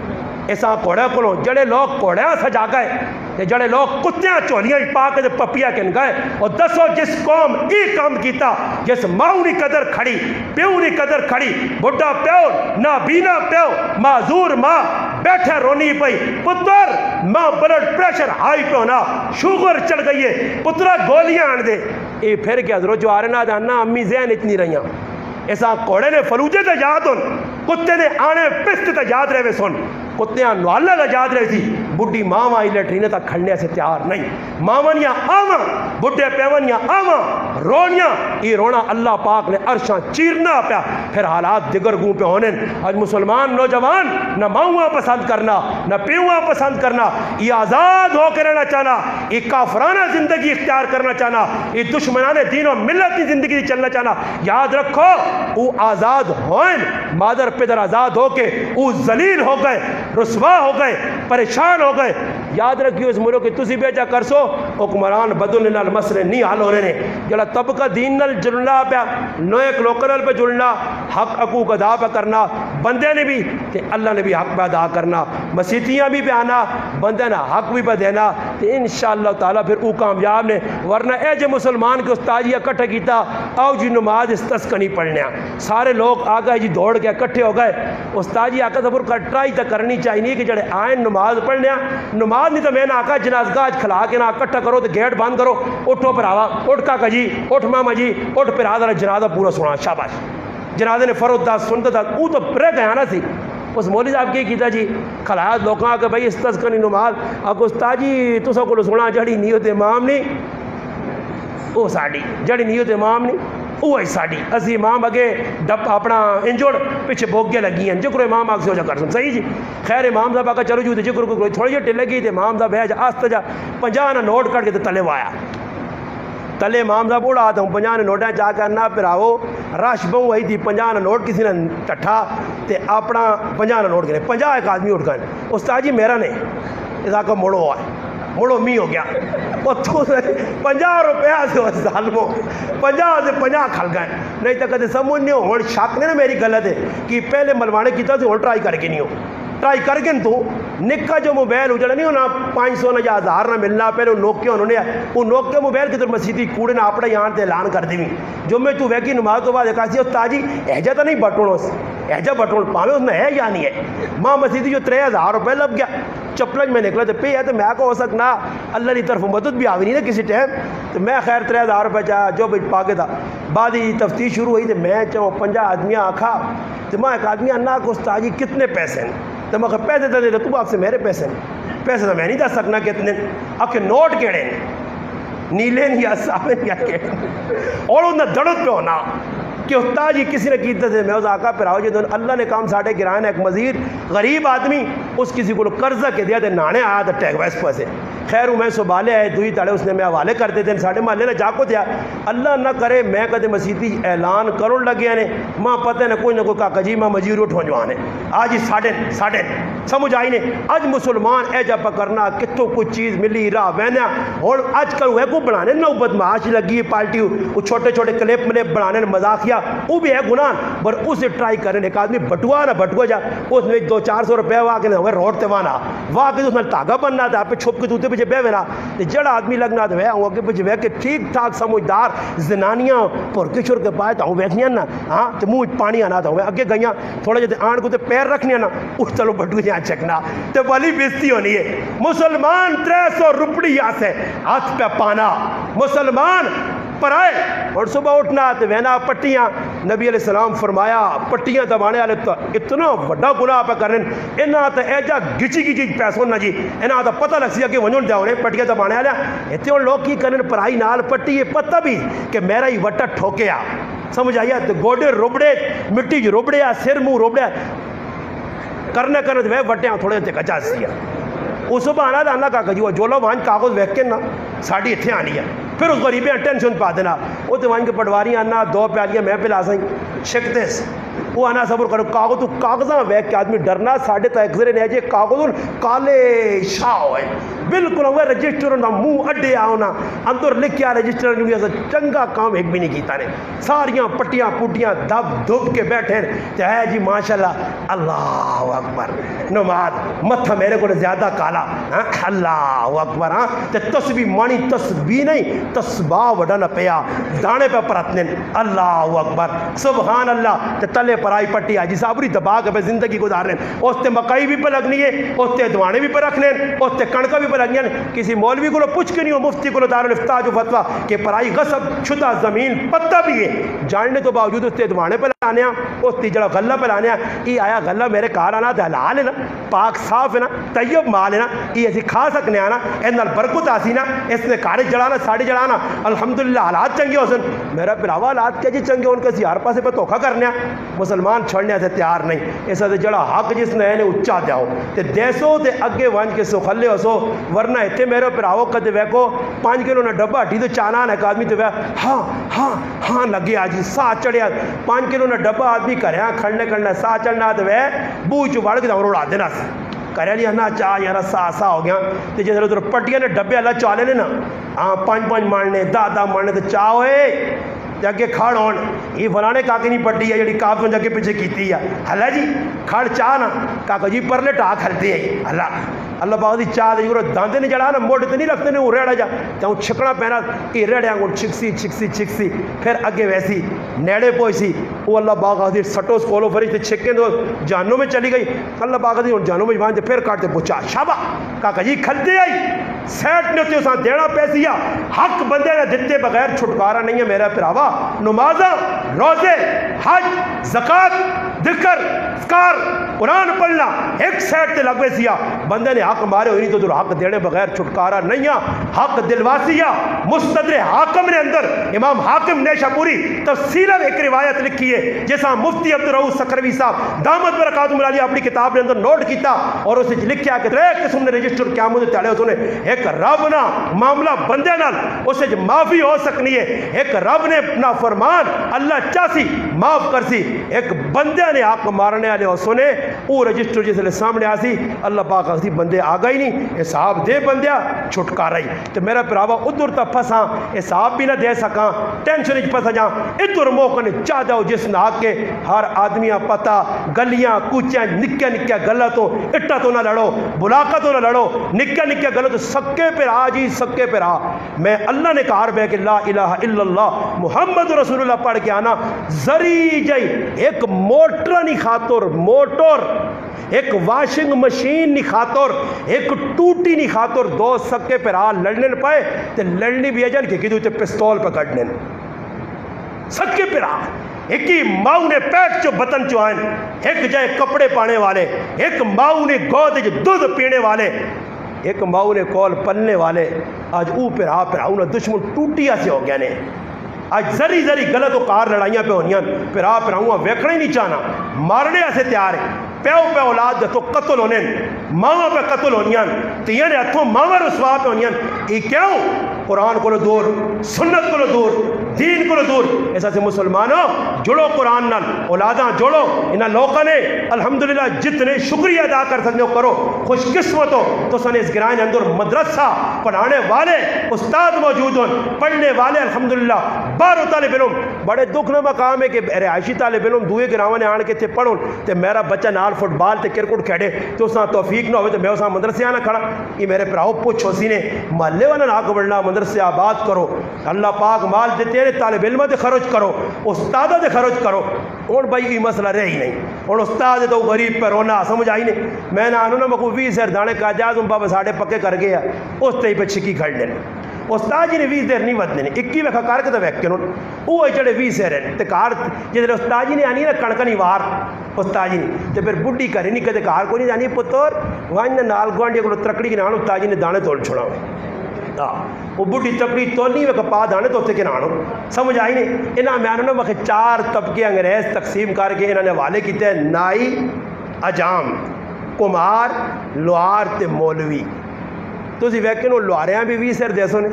ایسا کوڑے کو جڑے لوگ کوڑیاں سجا گئے تے جڑے لوگ کتیاں چولیاں پا کے پپیا کن گئے اور دسو جس قوم ای کام کیتا جس ماں نی قدر کھڑی پیو نی قدر کھڑی بڈھا پیو نہ بینا پیو معذور ماں بیٹھے رونی پئی پتر ماں بلڈ پریشر ہائی پہ ہونا شوگر چڑھ گئی ہے پترا گولیاں آن دے اے پھر کیا ضرور جو آرے نہ جاننا امی ذہن اتنی رہیاں ایسا کوڑے نے فلوجے تے یاد ہون کتے نے آنے پست تے یاد رہے سن کتیاں نوالا دا یاد رہی تھی بڈی ماما ہی لیٹرینے تک کھڑنے سے تیار نہیں مامنیاں آواں بڈے پیونیاں آواں رونیاں یہ رونا اللہ پاک نے عرشاں چیرنا پیا پھر حالات دگر گوں پہ ہونے آج مسلمان نوجوان نہ ماؤں پسند کرنا نہ پیوہاں پسند کرنا یہ آزاد ہو کے رہنا چاہنا یہ کافرانہ زندگی اختیار کرنا چاہنا یہ دشمنان دین و ملت کی زندگی چلنا چاہنا یاد رکھو وہ آزاد ہوئیں مادر پدر آزاد ہو کے وہ ذلیل ہو گئے رسوا ہو گئے پریشان ہو گئے یاد رکھیو اس ملک کی تسی بیچا کرسو حکمران بدل نال مسئلے نہیں حل ہو رہے ہیں جڑا طبقہ دین نال جلنا پیا نویک لوکرل پہ جلنا حق حقوق ادا پہ کرنا بندے نے بھی کہ اللہ نے بھی حق پہ ادا کرنا مسیتیاں بھی پہ آنا بندے نے حق بھی پہ دینا تو انشاءاللہ تعالیٰ پھر او کامیاب نے ورنہ اے جو مسلمان کے استاذیہ کٹھا کیتا آؤ جی نماز استسقنی پڑھنے سارے لوگ آ گئے جی دوڑ کے کٹھے ہو گئے استاذی آقا صبر کا ٹرائی تک کرنی چاہیے کہ جڑے آئیں نماز پڑھنے نماز نہیں تو میں نے آقا جنازگاہ کھلا کے نہ کٹھا کرو تو گیٹ بند کرو اٹھو پھر آوا اٹھ کا جی اٹھ ماما جی اٹھ پھر آدھا جنازہ پورا سنا شاباش جنازے نے فرود دا سنتا تھا وہ تو رہ گیا نا سی اس مولوی صاحب کی کیتا جی کھلایا لوگوں آ کے بھائی استسقنی نماز آکو استاد جی تو سب کو سنا جڑی نیت امام نہیں وہ ساڑی جڑی نیت امام نہیں وہ ہے ساڑی اسی امام اگے ڈپ اپنا انجوڑ پیچھے بوگے لگی ہیں جکر امام آگ سے ہو جا کر سن صحیح جی خیر امام صاحب آگا چلو جو جکر کو تھوڑی جی ٹل لگی تھے امام صاحب ہے جا آستا جا پنجاہ نوٹ کر کے تلے وایا تلے امام صاحب اڑا آتا ہوں پنجاہ نوٹیں جا کر نہ پھر آو رش بہو وہی تھی پنجاہ نوٹ کسی نے ٹٹھا تے اپنا پنجاہ نوٹ کرے پنجاہ ایک آدمی اٹھ گئے استاد جی میرا نہیں اس آقا موڑو ہوا ہے موڑو می ہو گیا وہ تو پنجاہ روپیہ سے ظالموں پنجاہ سے پنجاہ کھل گئے نہیں تو کہتے سمجھ نہیں ہو ہون شک نہیں نا میری غلط ہے کہ پہلے ملوانے کیتا سے ہون ٹرائی کر کے نہیں ہو ٹرائی کر کے تو نکا جو موبائل اجڑا نہیں ہونا پانچ سو نہ یا ہزار نہ ملنا پہلے وہ نوکے انہوں نے وہ نوکے موبائل کی طرف مسیدی کوڑے نہ اپنا یہاں تے اعلان کر دی جو میں تو ویکی نماز تو بعد ایک استاد جی ایجا تو نہیں بٹوڑ اس ایجا بٹوڑ پاوے اس میں ہے یا نہیں ہے ماں مسیدی جو ترے ہزار روپے لگ گیا چپلج میں نکلا تو پہ ہے تو میں کو ہو سکنا اللہ کی طرف مدد بھی آوی نہیں نا کسی ٹائم تو میں خیر ترے ہزار روپے چاہا جو بھی پا کے تھا بعد ہی تفتیش شروع ہوئی تو میں چاہوں پنجہ آدمیاں آکھا تو میں ایک آدمی انا کو استاد جی کتنے پیسے ہیں تو میں کہا پیسے دے دے تو آپ سے میرے پیسے ہیں پیسے تو میں نہیں دے سکنا کتنے آپ کے نوٹ کیڑے ہیں نیلے نہیں یا سامنے یا کے اور انہیں دڑت پہ ہونا کہ استاد جی کسی نے کیتا سے میں اس آقا پر آؤ جی اللہ نے کام ساڑھے گرائن ایک مزید غریب آدمی اس کسی کو قرضہ کے دیا تھے نانے آیا تھا ٹیک ویس پر سے خیر میں سبالے آئے دوئی تاڑے اس نے میں حوالے کرتے تھے ساڑھے محلے نے جاکو تھیا اللہ نہ کرے میں کدے مسیحی اعلان کروں لگیا نے ماں پتہ نہ کوئی نہ کوئی کاکا جی ماں مجیر اٹھو جوانے آج ہی ساڑھے ساڑھے سمجھ آئی نے آج مسلمان اے جا پکرنا کتوں کوئی چیز ملی راہ وینا اور آج کل وہ کو بنانے نو بدمعاش لگی ہے پارٹی وہ چھوٹے چھوٹے کلپ ملے بنانے مذاقیہ وہ بھی ہے گناہ پر اسے ٹرائی کرنے ایک آدمی بٹوا نہ بٹوا جا اس میں دو چار سو روپے واقع نے ہمیں روڈ تے وانا واقع اس میں تاگا بننا تھا پہ چھپ کے دوتے پہ بے وینا جڑا آدمی لگنا تھا وہ کہ پہ کہ ٹھیک ٹھاک سمجھدار زنانیاں پرکے چھوڑ کے پائے تھا بیٹھنیاں نا ہاں تو منہ پانی آنا تھا ہمیں اگے گئیاں تھوڑا جاتے آن کو تے پیر رکھنیاں نا اس چلو بٹو جہاں چکنا تے والی بیستی ہونی ہے مسلمان ترے سو روپڑی یہاں سے ہاتھ پہ پانا مسلمان پر آئے اور صبح اٹھنا تو وینا پٹیاں نبی علیہ السلام فرمایا پٹیاں دبانے والے تو اتنا بڑا گناہ پہ کرنے انہاں تو ایجا گچی گچی پیسوں نہ جی انہاں تو پتہ لگ سیا کہ ونجن جاؤ نے پٹیاں دبانے والے اتنے لوگ کی کرنے پرائی نال پٹی یہ پتہ بھی کہ میرا ہی وٹا ٹھوکیا سمجھ آیا تو گوڑے روبڑے مٹی جو روبڑے سر منہ روبڑے کرنے کرنے تو وٹیاں تھوڑے تے کچا سیا اس صبح آنا تھا اللہ کا کجی وہ جو لو وہاں کاغذ ویک کے نا ساڑھی اتھے آنی ہے پھر اس غریبیں ٹینشن پا دینا وہ تو وہاں کے پٹواری آنا دو پیالیاں میں پہ لا سائیں شکتے سے وہ آنا صبر کرو کاغذ تو کاغذاں ویک کے آدمی ڈرنا ساڑھے تا ایک ذرے نہیں جے کاغذ کالے شاہ ہوئے بالکل ہوئے رجسٹر نہ منہ اڈے آنا اندر لکھیا رجسٹر نہیں ایسا چنگا کام ایک بھی نہیں کیتا نے ساریاں پٹیاں پوٹیاں دب دب کے بیٹھے تو ہے جی ماشاءاللہ اللہ اکبر نماز متھا میرے کو زیادہ کالا اللہ اکبر ہاں تے تسبیح مانی تسبیح نہیں تسباہ وڈانا پیا دانے پہ پرتنے اللہ اکبر سبحان اللہ تے تلے پرائی پٹی آجی صابری دبا کے پہ زندگی گزار رہے ہیں اس تے مکائی بھی پہ لگنی ہے اس تے دوانے بھی پہ رکھنے اس تے کڑکا بھی پہ لگنی ہے کسی مولوی کو پوچھ کے نہیں ہو مفتی کو دارالفتاح جو فتوہ کہ پرائی غصب چھتا زمین پتہ بھی ہے جاننے تو باوجود اس تے دوانے پہ لانے ہیں اس تے جڑا غلہ پہ لانے ہیں یہ آیا غلہ میرے کار آنا تے حلال ہے نا پاک صاف ہے نا طیب مال ہے نا یہ ایسی کھا سکنے آنا اندر برکت آسی نا اس نے کارج جڑانا ساڑی جڑانا الحمدللہ حالات چنگے ہو سن میرا پراوا حالات کیا جی چنگے ان کے زیار پاسے پہ توکھا کرنے مسلمان چھوڑنے سے تیار نہیں ایسا تے جڑا حق جس نے انہیں اچھا دیاؤ تے دیسو تے اگے وانج کے سو خلے ہو سو ورنہ اتنے میرے پراو کدے ویکو پانچ کلو نہ ڈبا ہٹی تو چانا ایک آدمی تو ہاں ہاں ہاں لگے آجی سا چڑھیا پانچ کلو نہ ڈبا آدمی کرے ہاں کھڑنے کھڑنا سا چڑھنا تو وہ بو چوڑ کے دور اڑا دینا سے کرے لیا نا چاہ یارا سا سا ہو گیا تو جیسے ادھر پٹیاں نے ڈبے اللہ چالے نے نا ہاں پانچ پانچ مارنے دا دا مارنے تو چاہ ہوئے جگہ کھڑ ہون یہ فلانے کاکی نہیں پٹی ہے جڑی کاف جگہ پیچھے کیتی ہے اللہ جی کھڑ چاہ نا کاکا جی پرلے ٹا کھلتے ہیں اللہ اللہ باغ دی چاہ دی داندے نہیں جڑا نا موڑ تے نہیں رکھتے نے ریڑا جا تو چھکنا پینا یہ ریڑیاں کو چھکسی چھکسی چھکسی پھر اگے ویسی نیڑے پوئسی وہ اللہ باغ دی سٹو سکولو فریج تے چھکیں دو جانوں میں چلی گئی اللہ باغ دی جانوں میں جوان پھر کاٹتے پوچھا شابا کاکا جی کھلتے آئی سیٹ نے ہوتے اساں دینا پیسیا حق بندے نے دیتے بغیر چھٹکارا نہیں ہے میرا پراوا نمازہ روزے حج زکاة ذکر اسکار قرآن پڑھنا ایک سیٹ تے لگوے سیا بندے نے حق مارے ہوئی نہیں تو در حق دینے بغیر چھٹکارا نہیں ہے حق دلواسیہ مستدر حاکم نے اندر امام حاکم نیشہ پوری تفصیلہ ایک روایت لکھی ہے جیسا مفتی عبدالرؤوف سکروی صاحب دامت برکاتہ ملالی اپنی کتاب نے اندر نوٹ کیتا اور اسے لکھیا کہ ایک قسم نے رجسٹر قیامت تالے اس نے ایک رب نا معاملہ بندے نال اسے جو معافی ہو سکنی ہے ایک رب نے اپنا فرمان اللہ چاسی معاف کر سی ایک بندے نے حق مارنے والے اس نے وہ رجسٹر جس لئے سامنے آسی اللہ پاک آسی بندے آگا ہی نہیں حساب دے بندیا چھٹکا رہی تو میرا پراوا ادھر تا پھساں حساب بھی نہ دے سکاں ٹینشن اچ پھسا جاں ادھر موقع نے چاہ جاؤ جس نہ کے ہر آدمیاں پتہ گلیاں کوچیاں نکیا نکیا گلہ تو اٹھا تو نہ لڑو بلاکہ تو نہ لڑو نکیا نکیا گلہ تو سکے پر آ جی سکے پر آ میں اللہ نے کہا ربے کہ لا الہ الا اللہ محمد رسول اللہ پڑھ کے آنا زری جائی ایک موٹر نہیں خاطر موٹر ایک واشنگ مشین نہیں خاطر ایک ٹوٹی نہیں خاطر دو سکے پر آ لڑنے پائے تے لڑنی بھی اجن کہ کدو تے پستول پہ کڑنے سکے پر آ ایک ہی ماؤں نے پیٹ چو بطن چوائن ایک جائے کپڑے پانے والے ایک ماؤں نے گود جو دودھ پینے والے ایک ماؤ نے کول پلنے والے آج او پھر آ پھر آؤں دشمن ٹوٹیا سے ہو گیا نے آج زری زری غلط و کار لڑائیاں پہ ہونیاں پھر آ پھر آؤں ویکھنا ہی نہیں چاہنا مارنے سے تیار ہے پیو پہ اولاد دے تو قتل ہونے ماں پہ قتل ہونیاں تیاں نے ہتھوں ماں رسوا پہ ہونیاں یہ کیوں قرآن کو دور سنت کو دور دین کو دور ایسا سے مسلمانوں جڑو قرآن نال اولاداں جوڑو انہاں لوگوں نے الحمدللہ جتنے شکریہ ادا کر سکتے ہو کرو خوش قسمت ہو تو سن اس گرائن اندر مدرسہ پڑھانے والے استاد موجود ہوں پڑھنے والے الحمدللہ بارہ طالب علم بڑے دکھ نہ مقام ہے کہ رہائشی طالب علم دوئے گراواں نے آن کے تھے پڑھوں تے میرا بچہ نال فٹ بال تے کرکٹ کھیڑے تو اساں توفیق نہ ہوئے تو میں اساں مدرسے آنا کھڑا یہ میرے پراؤ پوچھو سی نے محلے والا نہ بڑھنا مدرسے آباد کرو اللہ پاک مال دیتے ہیں طالب علم دے خرچ کرو استادہ دے خرچ کرو اور بھائی یہ مسئلہ رہ ہی نہیں اور استاد تو غریب پہ رونا سمجھ آئی نہیں میں نہ آنوں نا میں کوئی ویس دانے کا جاز ہوں بابا ساڑھے پکے کر گیا اس تے ہی پہ چھکی کھڑ لینے استاد جی نے ویس دیر نہیں ودنے اکی ویکھا کار کے تو ویک کے انہوں وہ جڑے ویس دیر ہیں تے کار جس لئے استاد جی نے آنی نا کڑکنی وار استاد جی نے تے پھر بڑھی کری نہیں کہتے کار کو نہیں جانی پتر وہاں نال گوانڈی کو ترکڑی کے نانو استاد جی نے دانے توڑ چھوڑا وہ بڑھی تکڑی تو نہیں وہ کپا دانے تو تے کے نانو سمجھ آئی نہیں انہاں میں آنوں نے چار طبقے انگریز تقسیم کر کے انہوں نے والے کیتے ہیں نائی اجام کمار لوار تے مولوی تو اسی ویکن وہ لواریاں بھی وی سر دے سو نے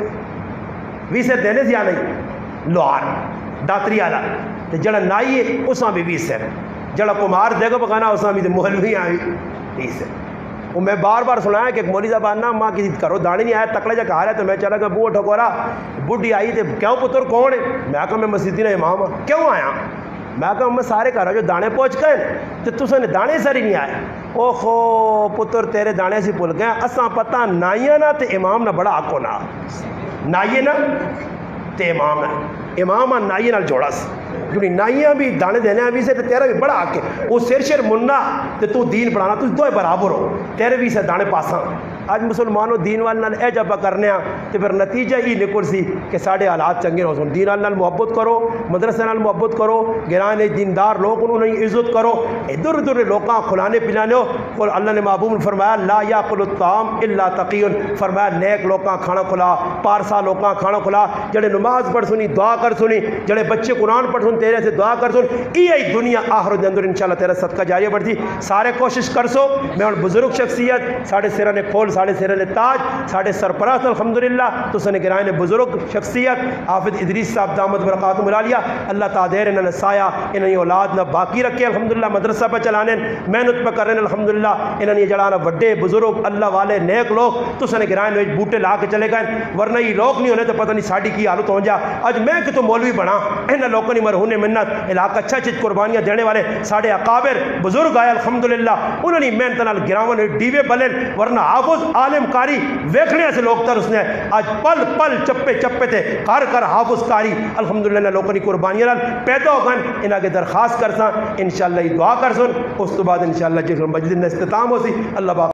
وی سر دینے سے یا نہیں لوار داتری آلا تے جڑا نائی ہے اساں بھی وی سر جڑا کمار دے گا بکانا اساں بھی مولوی آئی وی سر وہ میں بار بار سنا ہے کہ ایک مولی صاحب آنا ماں کسی کرو داڑی نہیں آیا تکڑے جا کہا رہا ہے تو میں چلا گا بوہ ٹھکورا بڑھی آئی تھے کیوں پتر کون ہے میں کہا میں مسجدی نے امام ہوں کیوں آیا میں کہا میں سارے کہہ رہا جو دانے پہنچ گئے تو تُسے نے دانے ساری نہیں آئے او خو پتر تیرے دانے سے پل گئے اساں پتہ نائیاں نا تے امام نا بڑا آکو نا نائیے نا تے امام نا امام نا نائیے نا جوڑا سی جنہی نائیاں بھی دانے دینے ہیں بھی سے تیرا بھی بڑا آکے وہ سر شر مننا تے تو دین پڑھانا تو دوئے برابر ہو تیرے بھی سے دانے پاساں آج مسلمانوں دین والنا اے جبہ کرنے ہیں تو پھر نتیجہ ہی نکل سی کہ ساڑھے حالات چنگے ہو سن دین والنا محبت کرو مدرسے نال محبت کرو گرانے دیندار لوگ انہوں نے عزت کرو ادھر ادھر لوگاں کھلانے پلانے ہو اللہ نے محبوب نے فرمایا لا یاکل الطعام الا تقیون فرمایا نیک لوگاں کھانا کھلا پارسا لوگاں کھانا کھلا جڑے نماز پڑھ سنی دعا کر سنی جڑے بچے قرآن پڑھ سن تیرے سے دعا کر سن یہ دنیا آخر دے اندر انشاءاللہ تیرا صدقہ جاریہ بڑھتی سارے کوشش کر سو میں اور بزرگ شخصیت ساڑھے سرہ نے کھول ساڑھے سرہ نے تاج ساڑھے سرپرست الحمدللہ تو سنے گرائن بزرگ شخصیت حافظ ادریس صاحب دامت برکاتہ ملالیہ اللہ تعالی انہوں نے سایہ انہوں نے اولاد نہ باقی رکھے الحمدللہ مدرسہ پہ چلانے محنت پہ کرنے الحمدللہ انہوں نے جڑانا وڈے بزرگ اللہ والے نیک لوگ تو سنے گرائن میں بوٹے لا کے چلے گئے ورنہ یہ لوگ نہیں ہونے تو پتہ نہیں ساڑھی کی حالت ہو جا آج میں کہ تو مولوی بنا انہوں لوگوں نے مرہون منت علاقہ اچھا چیز قربانیاں دینے والے ساڑھے اقابر بزرگ آئے الحمدللہ انہوں نے محنت نال گراون ڈیوے بلن ورنہ حافظ عالم کاری ویکھنے سے لوگ تر اس نے آج پل پل چپے چپے تھے کار کر حافظ کاری الحمدللہ لوگوں نے قربانیاں نال پیدا ہو گئے انہاں کے درخواست کرساں انشاءاللہ یہ دعا کرسن اس تو بعد انشاءاللہ جس مجلس میں استتام ہو سی اللہ باق